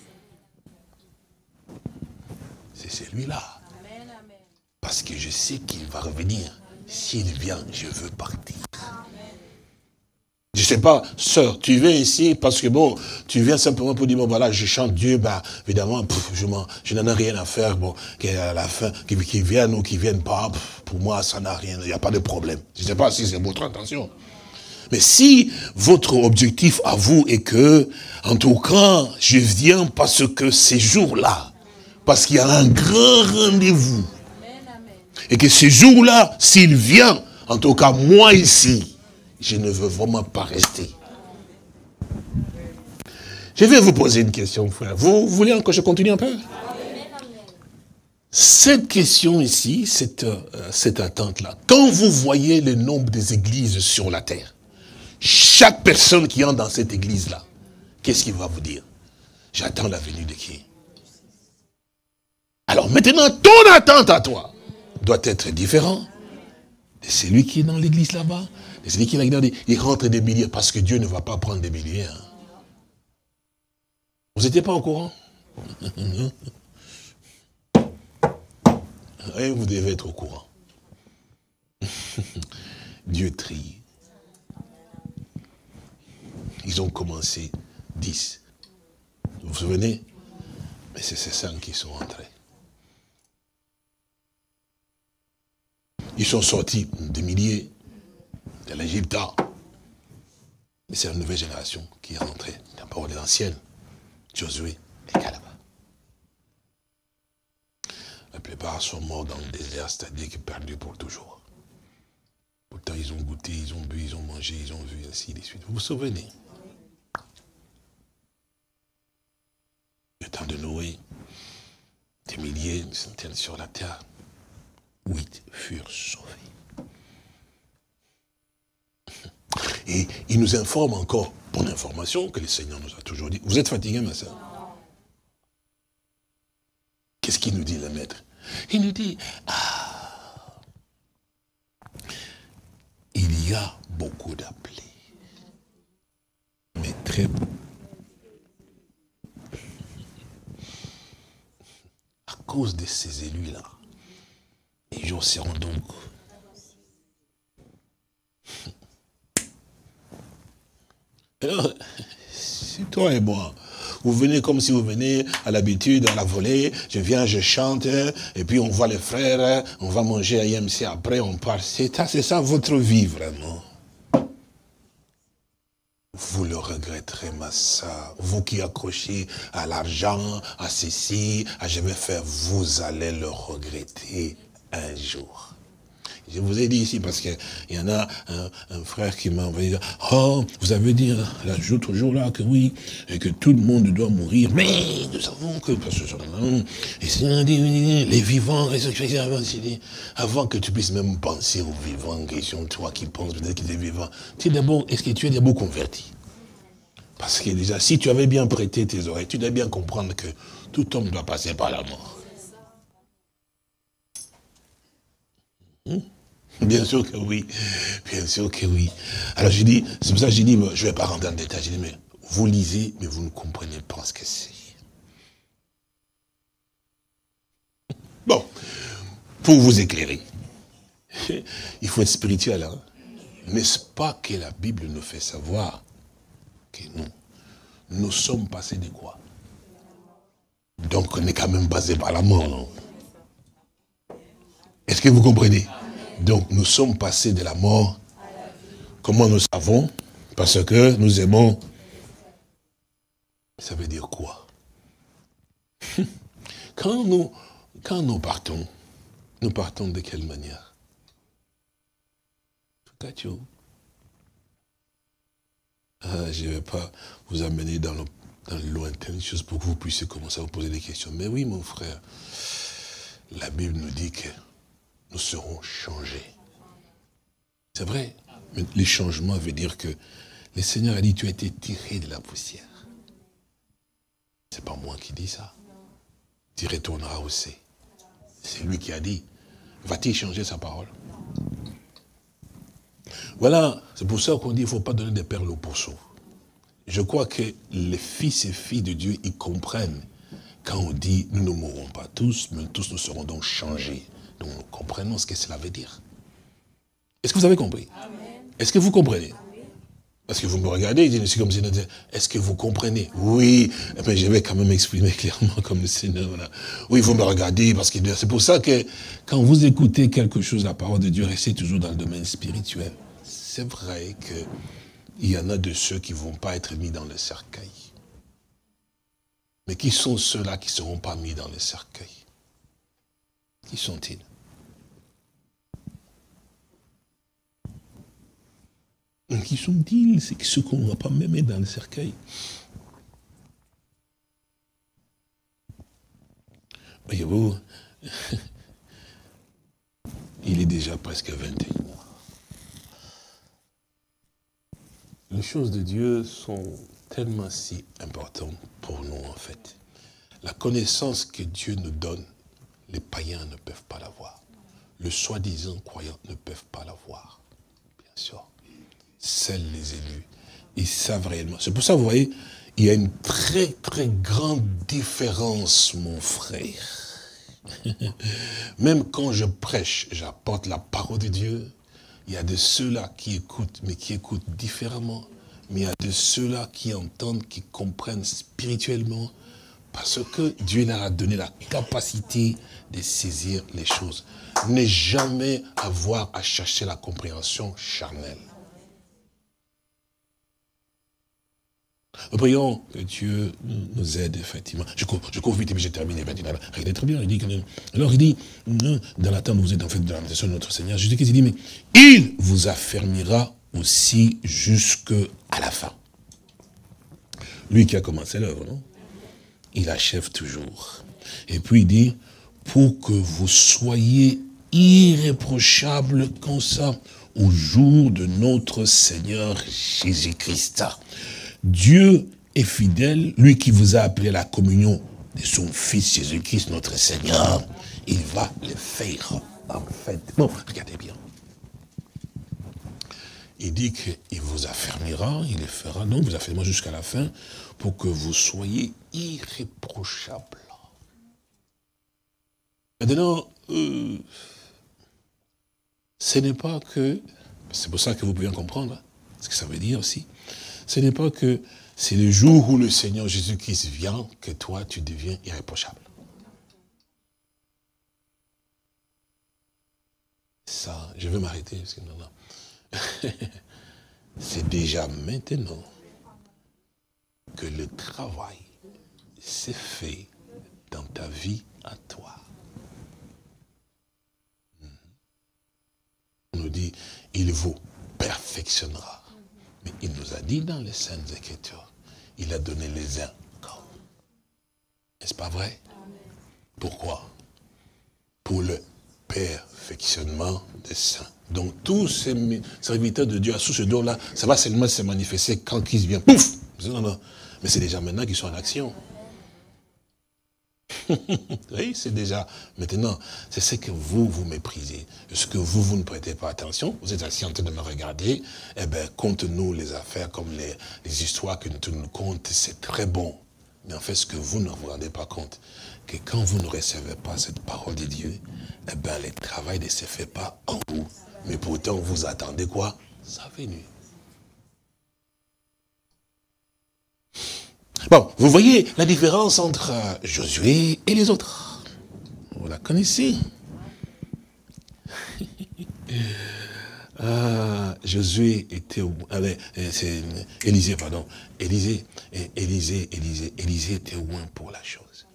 C'est celui-là. Parce que je sais qu'il va revenir. S'il vient, je veux partir. Je ne sais pas, sœur, tu viens ici parce que bon, tu viens simplement pour dire, bon voilà, je chante Dieu, bah évidemment, pff, je, je n'en ai rien à faire, bon, qu'à la fin, qu'ils qui viennent ou qu'ils ne viennent pas, pff, pour moi, ça n'a rien, il n'y a pas de problème. Je ne sais pas si c'est votre intention. Mais si votre objectif à vous est que, en tout cas, je viens parce que ces jours-là, parce qu'il y a un grand rendez-vous, et que ces jours-là, s'il vient, en tout cas, moi ici, je ne veux vraiment pas rester. Je vais vous poser une question, frère. Vous, vous voulez que je continue un peu? Cette question ici, cette, euh, cette attente-là, quand vous voyez le nombre des églises sur la terre, chaque personne qui entre dans cette église-là, qu'est-ce qu'il va vous dire? J'attends la venue de qui? Alors maintenant, ton attente à toi doit être différent de celui qui est dans l'église là-bas. Et celui qui va regarder, il rentre des milliers, parce que Dieu ne va pas prendre des milliers. Hein. Vous n'étiez pas au courant? Et vous devez être au courant. Dieu trie. Ils ont commencé dix. Vous vous souvenez? Mais c'est ces cinq qui sont entrés. Ils sont sortis des milliers de l'Égypte. Mais c'est la nouvelle génération qui est rentrée. La parole est ancienne. Josué et Caleb. La plupart sont morts dans le désert, c'est-à-dire qu'ils perdus pour toujours. Pourtant, ils ont goûté, ils ont bu, ils ont mangé, ils ont vu, ainsi de suite. Vous vous souvenez? Le temps de Noé, des milliers, des centaines sur la terre. Huit furent sauvés. Et il nous informe encore, bonne information, que le Seigneur nous a toujours dit. Vous êtes fatigué, ma soeur? Qu'est-ce qu'il nous dit, le maître? Il nous dit, ah, il y a beaucoup d'appelés, mais très peu. À cause de ces élus-là, les jours seront donc. Alors, c'est toi et moi. Vous venez comme si vous venez à l'habitude, à la volée. Je viens, je chante, et puis on voit les frères, on va manger à I M C après, on part. C'est ça, c'est ça votre vie, vraiment. Vous le regretterez, ma soeur. Vous qui accrochez à l'argent, à ceci, à je vais faire, vous allez le regretter un jour. Je vous ai dit ici parce qu'il y en a un, un frère qui m'a envoyé dire, oh, vous avez dit l'autre jour là que oui, et que tout le monde doit mourir, mais nous savons que, parce que et c'est les vivants, avant que tu puisses même penser aux vivants, question toi qui penses peut-être qu'ils sont vivants, tu es d'abord, est-ce que tu es d'abord converti? Parce que déjà, si tu avais bien prêté tes oreilles, tu dois bien comprendre que tout homme doit passer par la mort. Hmm? Bien sûr que oui. Bien sûr que oui. Alors j'ai dit, c'est pour ça que j'ai dit, je ne vais pas rentrer en détail. J'ai dit, mais vous lisez, mais vous ne comprenez pas ce que c'est. Bon, pour vous éclairer, il faut être spirituel, hein? N'est-ce pas que la Bible nous fait savoir que nous, nous sommes passés de quoi? Donc on est quand même basé par la mort, non? Est-ce que vous comprenez? Donc nous sommes passés de la mort. Comment nous savons? Parce que nous aimons. Ça veut dire quoi? Quand nous, quand nous partons, nous partons de quelle manière? Ah, je ne vais pas vous amener dans le, dans le lointain, chose pour que vous puissiez commencer à vous poser des questions. Mais oui, mon frère, la Bible nous dit que nous serons changés. C'est vrai, mais les changements veut dire que le Seigneur a dit, tu as été tiré de la poussière. C'est pas moi qui dis ça. Tu retourneras au C. C'est lui qui a dit. Va-t-il changer sa parole? Voilà, c'est pour ça qu'on dit qu'il ne faut pas donner des perles aux pourceaux. Je crois que les fils et filles de Dieu, ils comprennent quand on dit, nous ne mourrons pas tous, mais tous nous serons donc changés. Donc nous comprenons ce que cela veut dire. Est-ce que vous avez compris? Est-ce que vous comprenez? Parce que vous me regardez, je suis comme si, est-ce que vous comprenez? Oui, eh bien, je vais quand même exprimer clairement comme le Seigneur. Voilà. Oui, vous me regardez, parce que c'est pour ça que quand vous écoutez quelque chose, la parole de Dieu, restez toujours dans le domaine spirituel. C'est vrai qu'il y en a de ceux qui ne vont pas être mis dans le cercueil. Mais qui sont ceux-là qui ne seront pas mis dans le cercueil? Qui sont-ils? Qui sont-ils? C'est ceux qu'on ne va pas même mettre dans le cercueil. Voyez-vous, il est déjà presque vingt et une heures. Les choses de Dieu sont tellement si importantes pour nous, en fait. La connaissance que Dieu nous donne, les païens ne peuvent pas l'avoir. Les soi-disant croyants ne peuvent pas l'avoir. Bien sûr. Seuls les élus, ils savent réellement. C'est pour ça, vous voyez, il y a une très, très grande différence, mon frère. Même quand je prêche, j'apporte la parole de Dieu, il y a de ceux-là qui écoutent, mais qui écoutent différemment. Mais il y a de ceux-là qui entendent, qui comprennent spirituellement, parce que Dieu leur a donné la capacité de saisir les choses. Ne jamais avoir à chercher la compréhension charnelle. Nous prions que Dieu nous aide, effectivement. Je cours, je cours vite et puis je termine. Regardez très bien. Il dit que, alors il dit, dans l'attente, vous êtes en fait dans la mission de notre Seigneur. Jésus-Christ, il dit, mais il vous affermira aussi jusqu'à la fin. Lui qui a commencé l'œuvre, non? Il achève toujours. Et puis il dit, pour que vous soyez irréprochables comme ça, au jour de notre Seigneur Jésus-Christ. Dieu est fidèle, lui qui vous a appelé à la communion de son Fils Jésus-Christ, notre Seigneur, il va le faire, en fait. Bon, regardez bien. Il dit qu'il vous affermira, il le fera, donc vous affermira jusqu'à la fin, pour que vous soyez irréprochables. Maintenant, euh, ce n'est pas que, c'est pour ça que vous pouvez en comprendre, ce que ça veut dire aussi, ce n'est pas que c'est le jour où le Seigneur Jésus-Christ vient que toi, tu deviens irréprochable. Ça, je vais m'arrêter. Parce que non, non. C'est déjà maintenant que le travail s'est fait dans ta vie à toi. On nous dit, il vous perfectionnera. Mais il nous a dit dans les Saintes Écritures, il a donné les uns comme. N'est-ce pas vrai? Pourquoi? Pour le perfectionnement des saints. Donc tous ces serviteurs de Dieu à sous ce don-là, ça va seulement se manifester quand Christ vient. Pouf! Non, non. Mais c'est déjà maintenant qu'ils sont en action. Oui, c'est déjà maintenant. C'est ce que vous, vous méprisez. Ce que vous, vous ne prêtez pas attention. Vous êtes assis en train de me regarder. Eh bien, conte-nous les affaires comme les, les histoires que tu nous contes. C'est très bon. Mais en fait, ce que vous ne vous rendez pas compte, que quand vous ne recevez pas cette parole de Dieu, eh bien, le travail ne se fait pas en vous. Mais pourtant, vous attendez quoi? Sa venue. Bon, vous voyez la différence entre Josué et les autres. Vous la connaissez. ah, Josué était... Allez, c'est Élisée, pardon. Élisée, Élisée, Élisée, Élisée était loin pour la chose.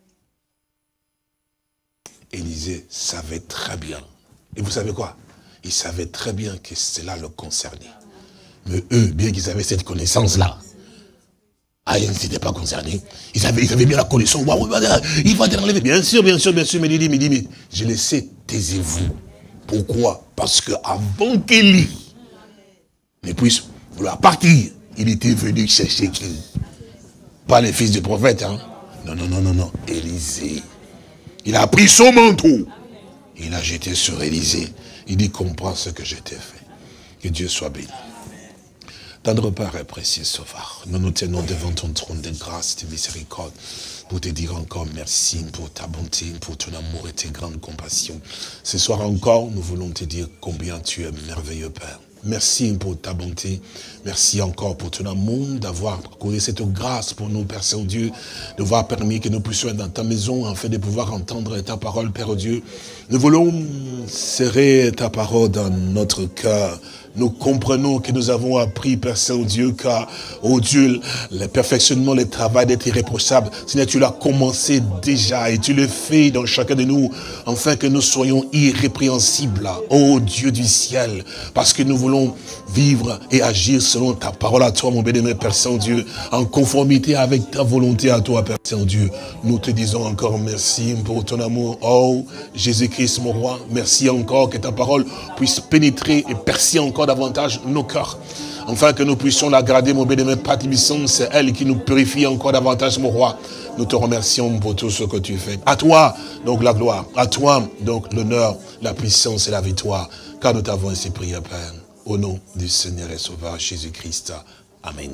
Élisée savait très bien. Et vous savez quoi? Il savait très bien que cela le concernait. Mais eux, bien qu'ils avaient cette connaissance-là, ah, ils n'étaient pas concernés. Ils avaient, ils avaient bien la connaissance. Waouh, il va t'enlever. Bien sûr, bien sûr, bien sûr. Mais il dit, mais il dit, mais je le sais, taisez-vous. Pourquoi? Parce que avant qu'Élie ne puisse vouloir partir, il était venu chercher qui? Pas les fils du prophète, hein? Non, non, non, non, non. Élisée. Il a pris son manteau. Il a jeté sur Élisée. Il dit, comprends ce que je t'ai fait. Que Dieu soit béni. Tendre Père et précieux Sauveur, nous nous tenons devant ton trône de grâce, de miséricorde, pour te dire encore merci pour ta bonté, pour ton amour et tes grandes compassions. Ce soir encore, nous voulons te dire combien tu es merveilleux, Père. Merci pour ta bonté. Merci encore pour ton amour, d'avoir accordé cette grâce pour nous, Père Saint-Dieu, de voir permis que nous puissions être dans ta maison, afin de pouvoir entendre ta parole, Père Dieu. Nous voulons serrer ta parole dans notre cœur. Nous comprenons que nous avons appris, Père Saint-Dieu, car, oh Dieu, le perfectionnement, le travail d'être irréprochable, Seigneur, tu l'as commencé déjà et tu le fais dans chacun de nous, afin que nous soyons irrépréhensibles, oh Dieu du ciel, parce que nous voulons vivre et agir selon ta parole à toi, mon béni, Père Saint-Dieu, en conformité avec ta volonté à toi, Père Saint-Dieu. Nous te disons encore merci pour ton amour, oh Jésus-Christ, mon roi. Merci encore que ta parole puisse pénétrer et percer encore davantage nos cœurs, afin que nous puissions la garder, mon bénémoine Père Tibissant. C'est elle qui nous purifie encore davantage, mon roi. Nous te remercions pour tout ce que tu fais. À toi, donc, la gloire. À toi, donc, l'honneur, la puissance et la victoire. Car nous t'avons ainsi prié, Père. Au nom du Seigneur et Sauveur Jésus-Christ. Amen.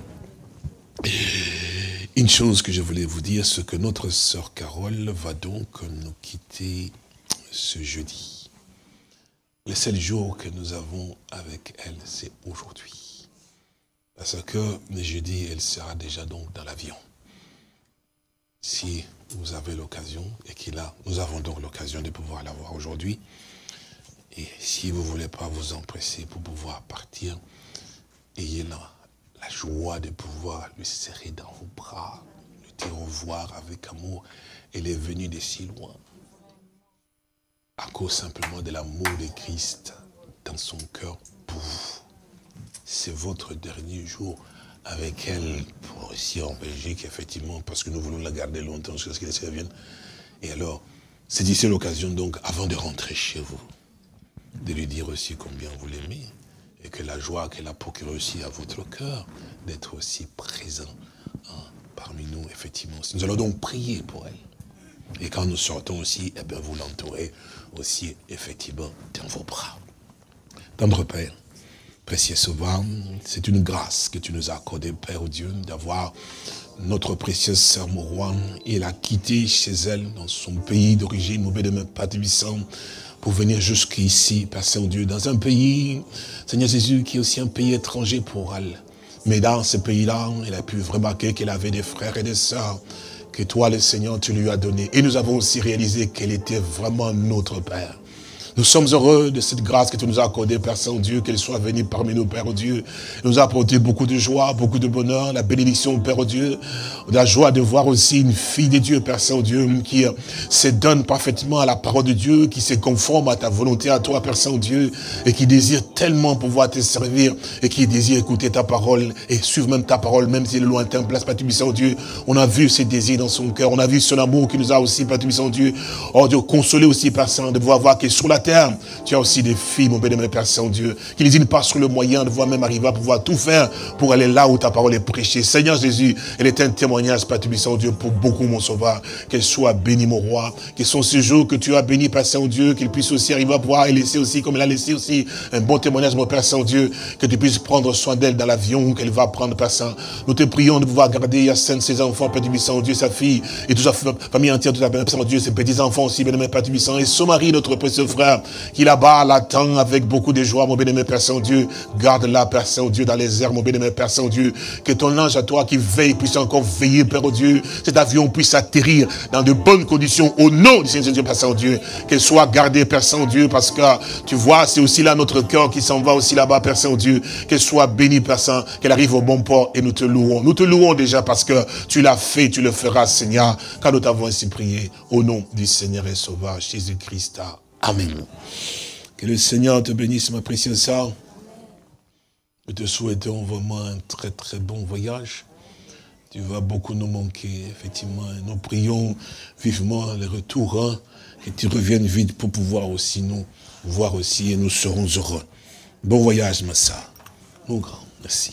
Une chose que je voulais vous dire, c'est que notre sœur Carole va donc nous quitter ce jeudi. Le seul jour que nous avons avec elle, c'est aujourd'hui. Parce que le jeudi, elle sera déjà donc dans l'avion. Si vous avez l'occasion, et qu'il a, nous avons donc l'occasion de pouvoir la voir aujourd'hui, et si vous ne voulez pas vous empresser pour pouvoir partir, ayez la, la joie de pouvoir lui serrer dans vos bras, lui dire au revoir avec amour. Elle est venue de si loin. À cause simplement de l'amour de Christ dans son cœur pour vous. C'est votre dernier jour avec elle, pour aussi en Belgique, effectivement, parce que nous voulons la garder longtemps jusqu'à ce qu'elle revienne. Et alors, c'est ici l'occasion donc, avant de rentrer chez vous, de lui dire aussi combien vous l'aimez, et que la joie qu'elle a procurée aussi à votre cœur, d'être aussi présent hein, parmi nous, effectivement. Nous allons donc prier pour elle. Et quand nous sortons aussi, eh bien, vous l'entourez aussi, effectivement, dans vos bras. Tendre Père, précieux Sauveur, c'est une grâce que tu nous as accordée, Père Dieu, d'avoir notre précieuse sœur Mourouane. Elle a quitté chez elle, dans son pays d'origine, mon béni, Père Tibissant, pour venir jusqu'ici, Père Saint-Dieu, dans un pays, Seigneur Jésus, qui est aussi un pays étranger pour elle. Mais dans ce pays-là, elle a pu remarquer qu'elle avait des frères et des sœurs, que toi, le Seigneur, tu lui as donné. Et nous avons aussi réalisé qu'elle était vraiment notre Père. Nous sommes heureux de cette grâce que tu nous as accordée, Père Saint-Dieu, qu'elle soit venue parmi nous, Père Dieu. Elle nous a apporté beaucoup de joie, beaucoup de bonheur, la bénédiction, Père Dieu. La joie de voir aussi une fille de Dieu, Père Saint-Dieu, qui se donne parfaitement à la parole de Dieu, qui se conforme à ta volonté, à toi, Père Saint-Dieu, et qui désire tellement pouvoir te servir, et qui désire écouter ta parole, et suivre même ta parole, même si le lointain place, Père Saint-Dieu. On a vu ses désirs dans son cœur, on a vu son amour qui nous a aussi, Père Saint-Dieu, oh Dieu, consolé aussi, Père Saint, de pouvoir voir que sur la terre, tu as aussi des filles, mon béni, Père Saint-Dieu, qui n'hésitent pas sur le moyen de pouvoir même arriver à pouvoir tout faire pour aller là où ta parole est prêchée. Seigneur Jésus, elle est un témoignage, Père Saint-Dieu, pour beaucoup, mon Sauveur. Qu'elle soit bénie, mon roi. Que son séjour que tu as béni, Père Saint-Dieu, qu'il puisse aussi arriver à pouvoir et laisser aussi, comme elle a laissé aussi, un bon témoignage, mon Père Saint-Dieu, que tu puisses prendre soin d'elle dans l'avion qu'elle va prendre, Père Saint. Nous te prions de pouvoir garder Yacine, ses enfants, Père Saint-Dieu, sa fille, et toute sa famille entière, toute la Père Saint-Dieu, ses petits-enfants aussi, bien-aimé Père Saint, et son mari, notre précieux frère, qui là-bas l'attend avec beaucoup de joie, mon bien-aimé Père Saint-Dieu. Garde-la, Père Saint-Dieu, dans les airs, mon bien-aimé Père Saint-Dieu. Que ton ange à toi qui veille puisse encore veiller, Père Dieu. Cet avion puisse atterrir dans de bonnes conditions au nom du Seigneur Père Saint-Dieu. Qu'elle soit gardée, Père Saint-Dieu, parce que tu vois, c'est aussi là notre cœur qui s'en va aussi là-bas, Père Saint-Dieu. Qu'elle soit bénie, Père Saint, qu'elle arrive au bon port et nous te louons. Nous te louons déjà parce que tu l'as fait, tu le feras, Seigneur, car nous t'avons ainsi prié au nom du Seigneur et Sauveur Jésus-Christ. Amen. Que le Seigneur te bénisse, ma précieuse sœur. Nous te souhaitons vraiment un très très bon voyage. Tu vas beaucoup nous manquer, effectivement. Nous prions vivement le retour, hein, que tu reviennes vite pour pouvoir aussi nous voir aussi et nous serons heureux. Bon voyage, ma sœur. Mon grand, merci.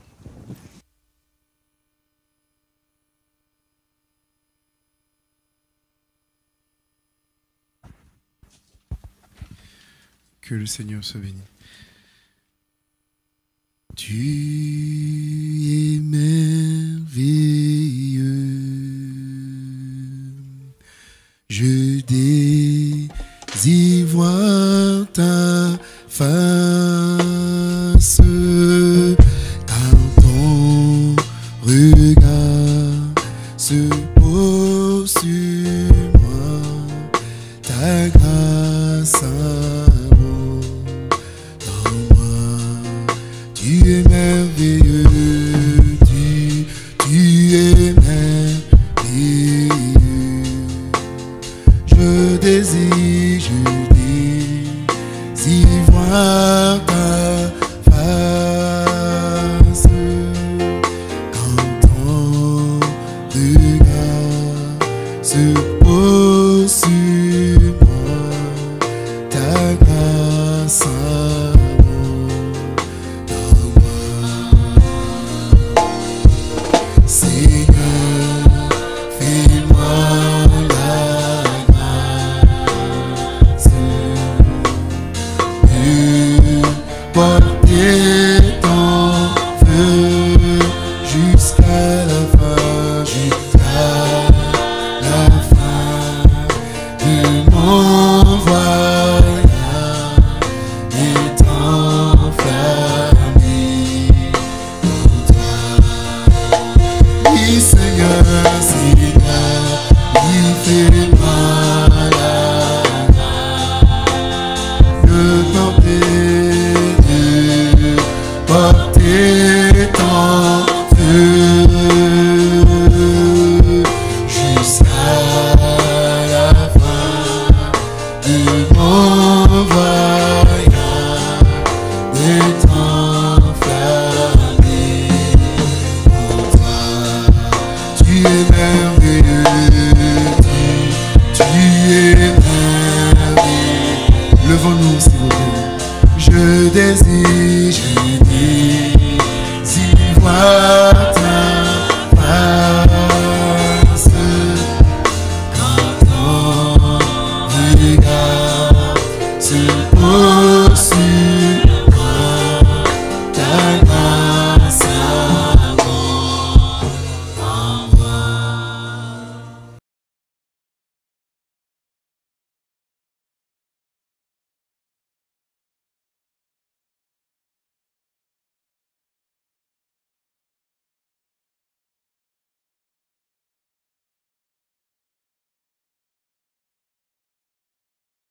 Que le Seigneur soit béni. Tu es merveilleux, je désire voir ta face, car ton regard se pose sur moi, ta grâce tu es merveilleux, tu, tu es merveilleux. Je désire, je désire voir ta face, quand ton regard se pose sur moi, ta grâce. Porter ton feu jusqu'à la fin, jusqu'à la fin de mon voyage, et t'enfermer pour toi. Oui, Seigneur, Seigneur, il fait mal de porter. Porter ton feu jusqu'à la fin de mon voyage, et t'enfermer pour toi. Tu es merveilleux, tu, tu es merveilleux. Levons-nous, s'il vous plaît. Je désire, je désire voir ta face, quand ton regard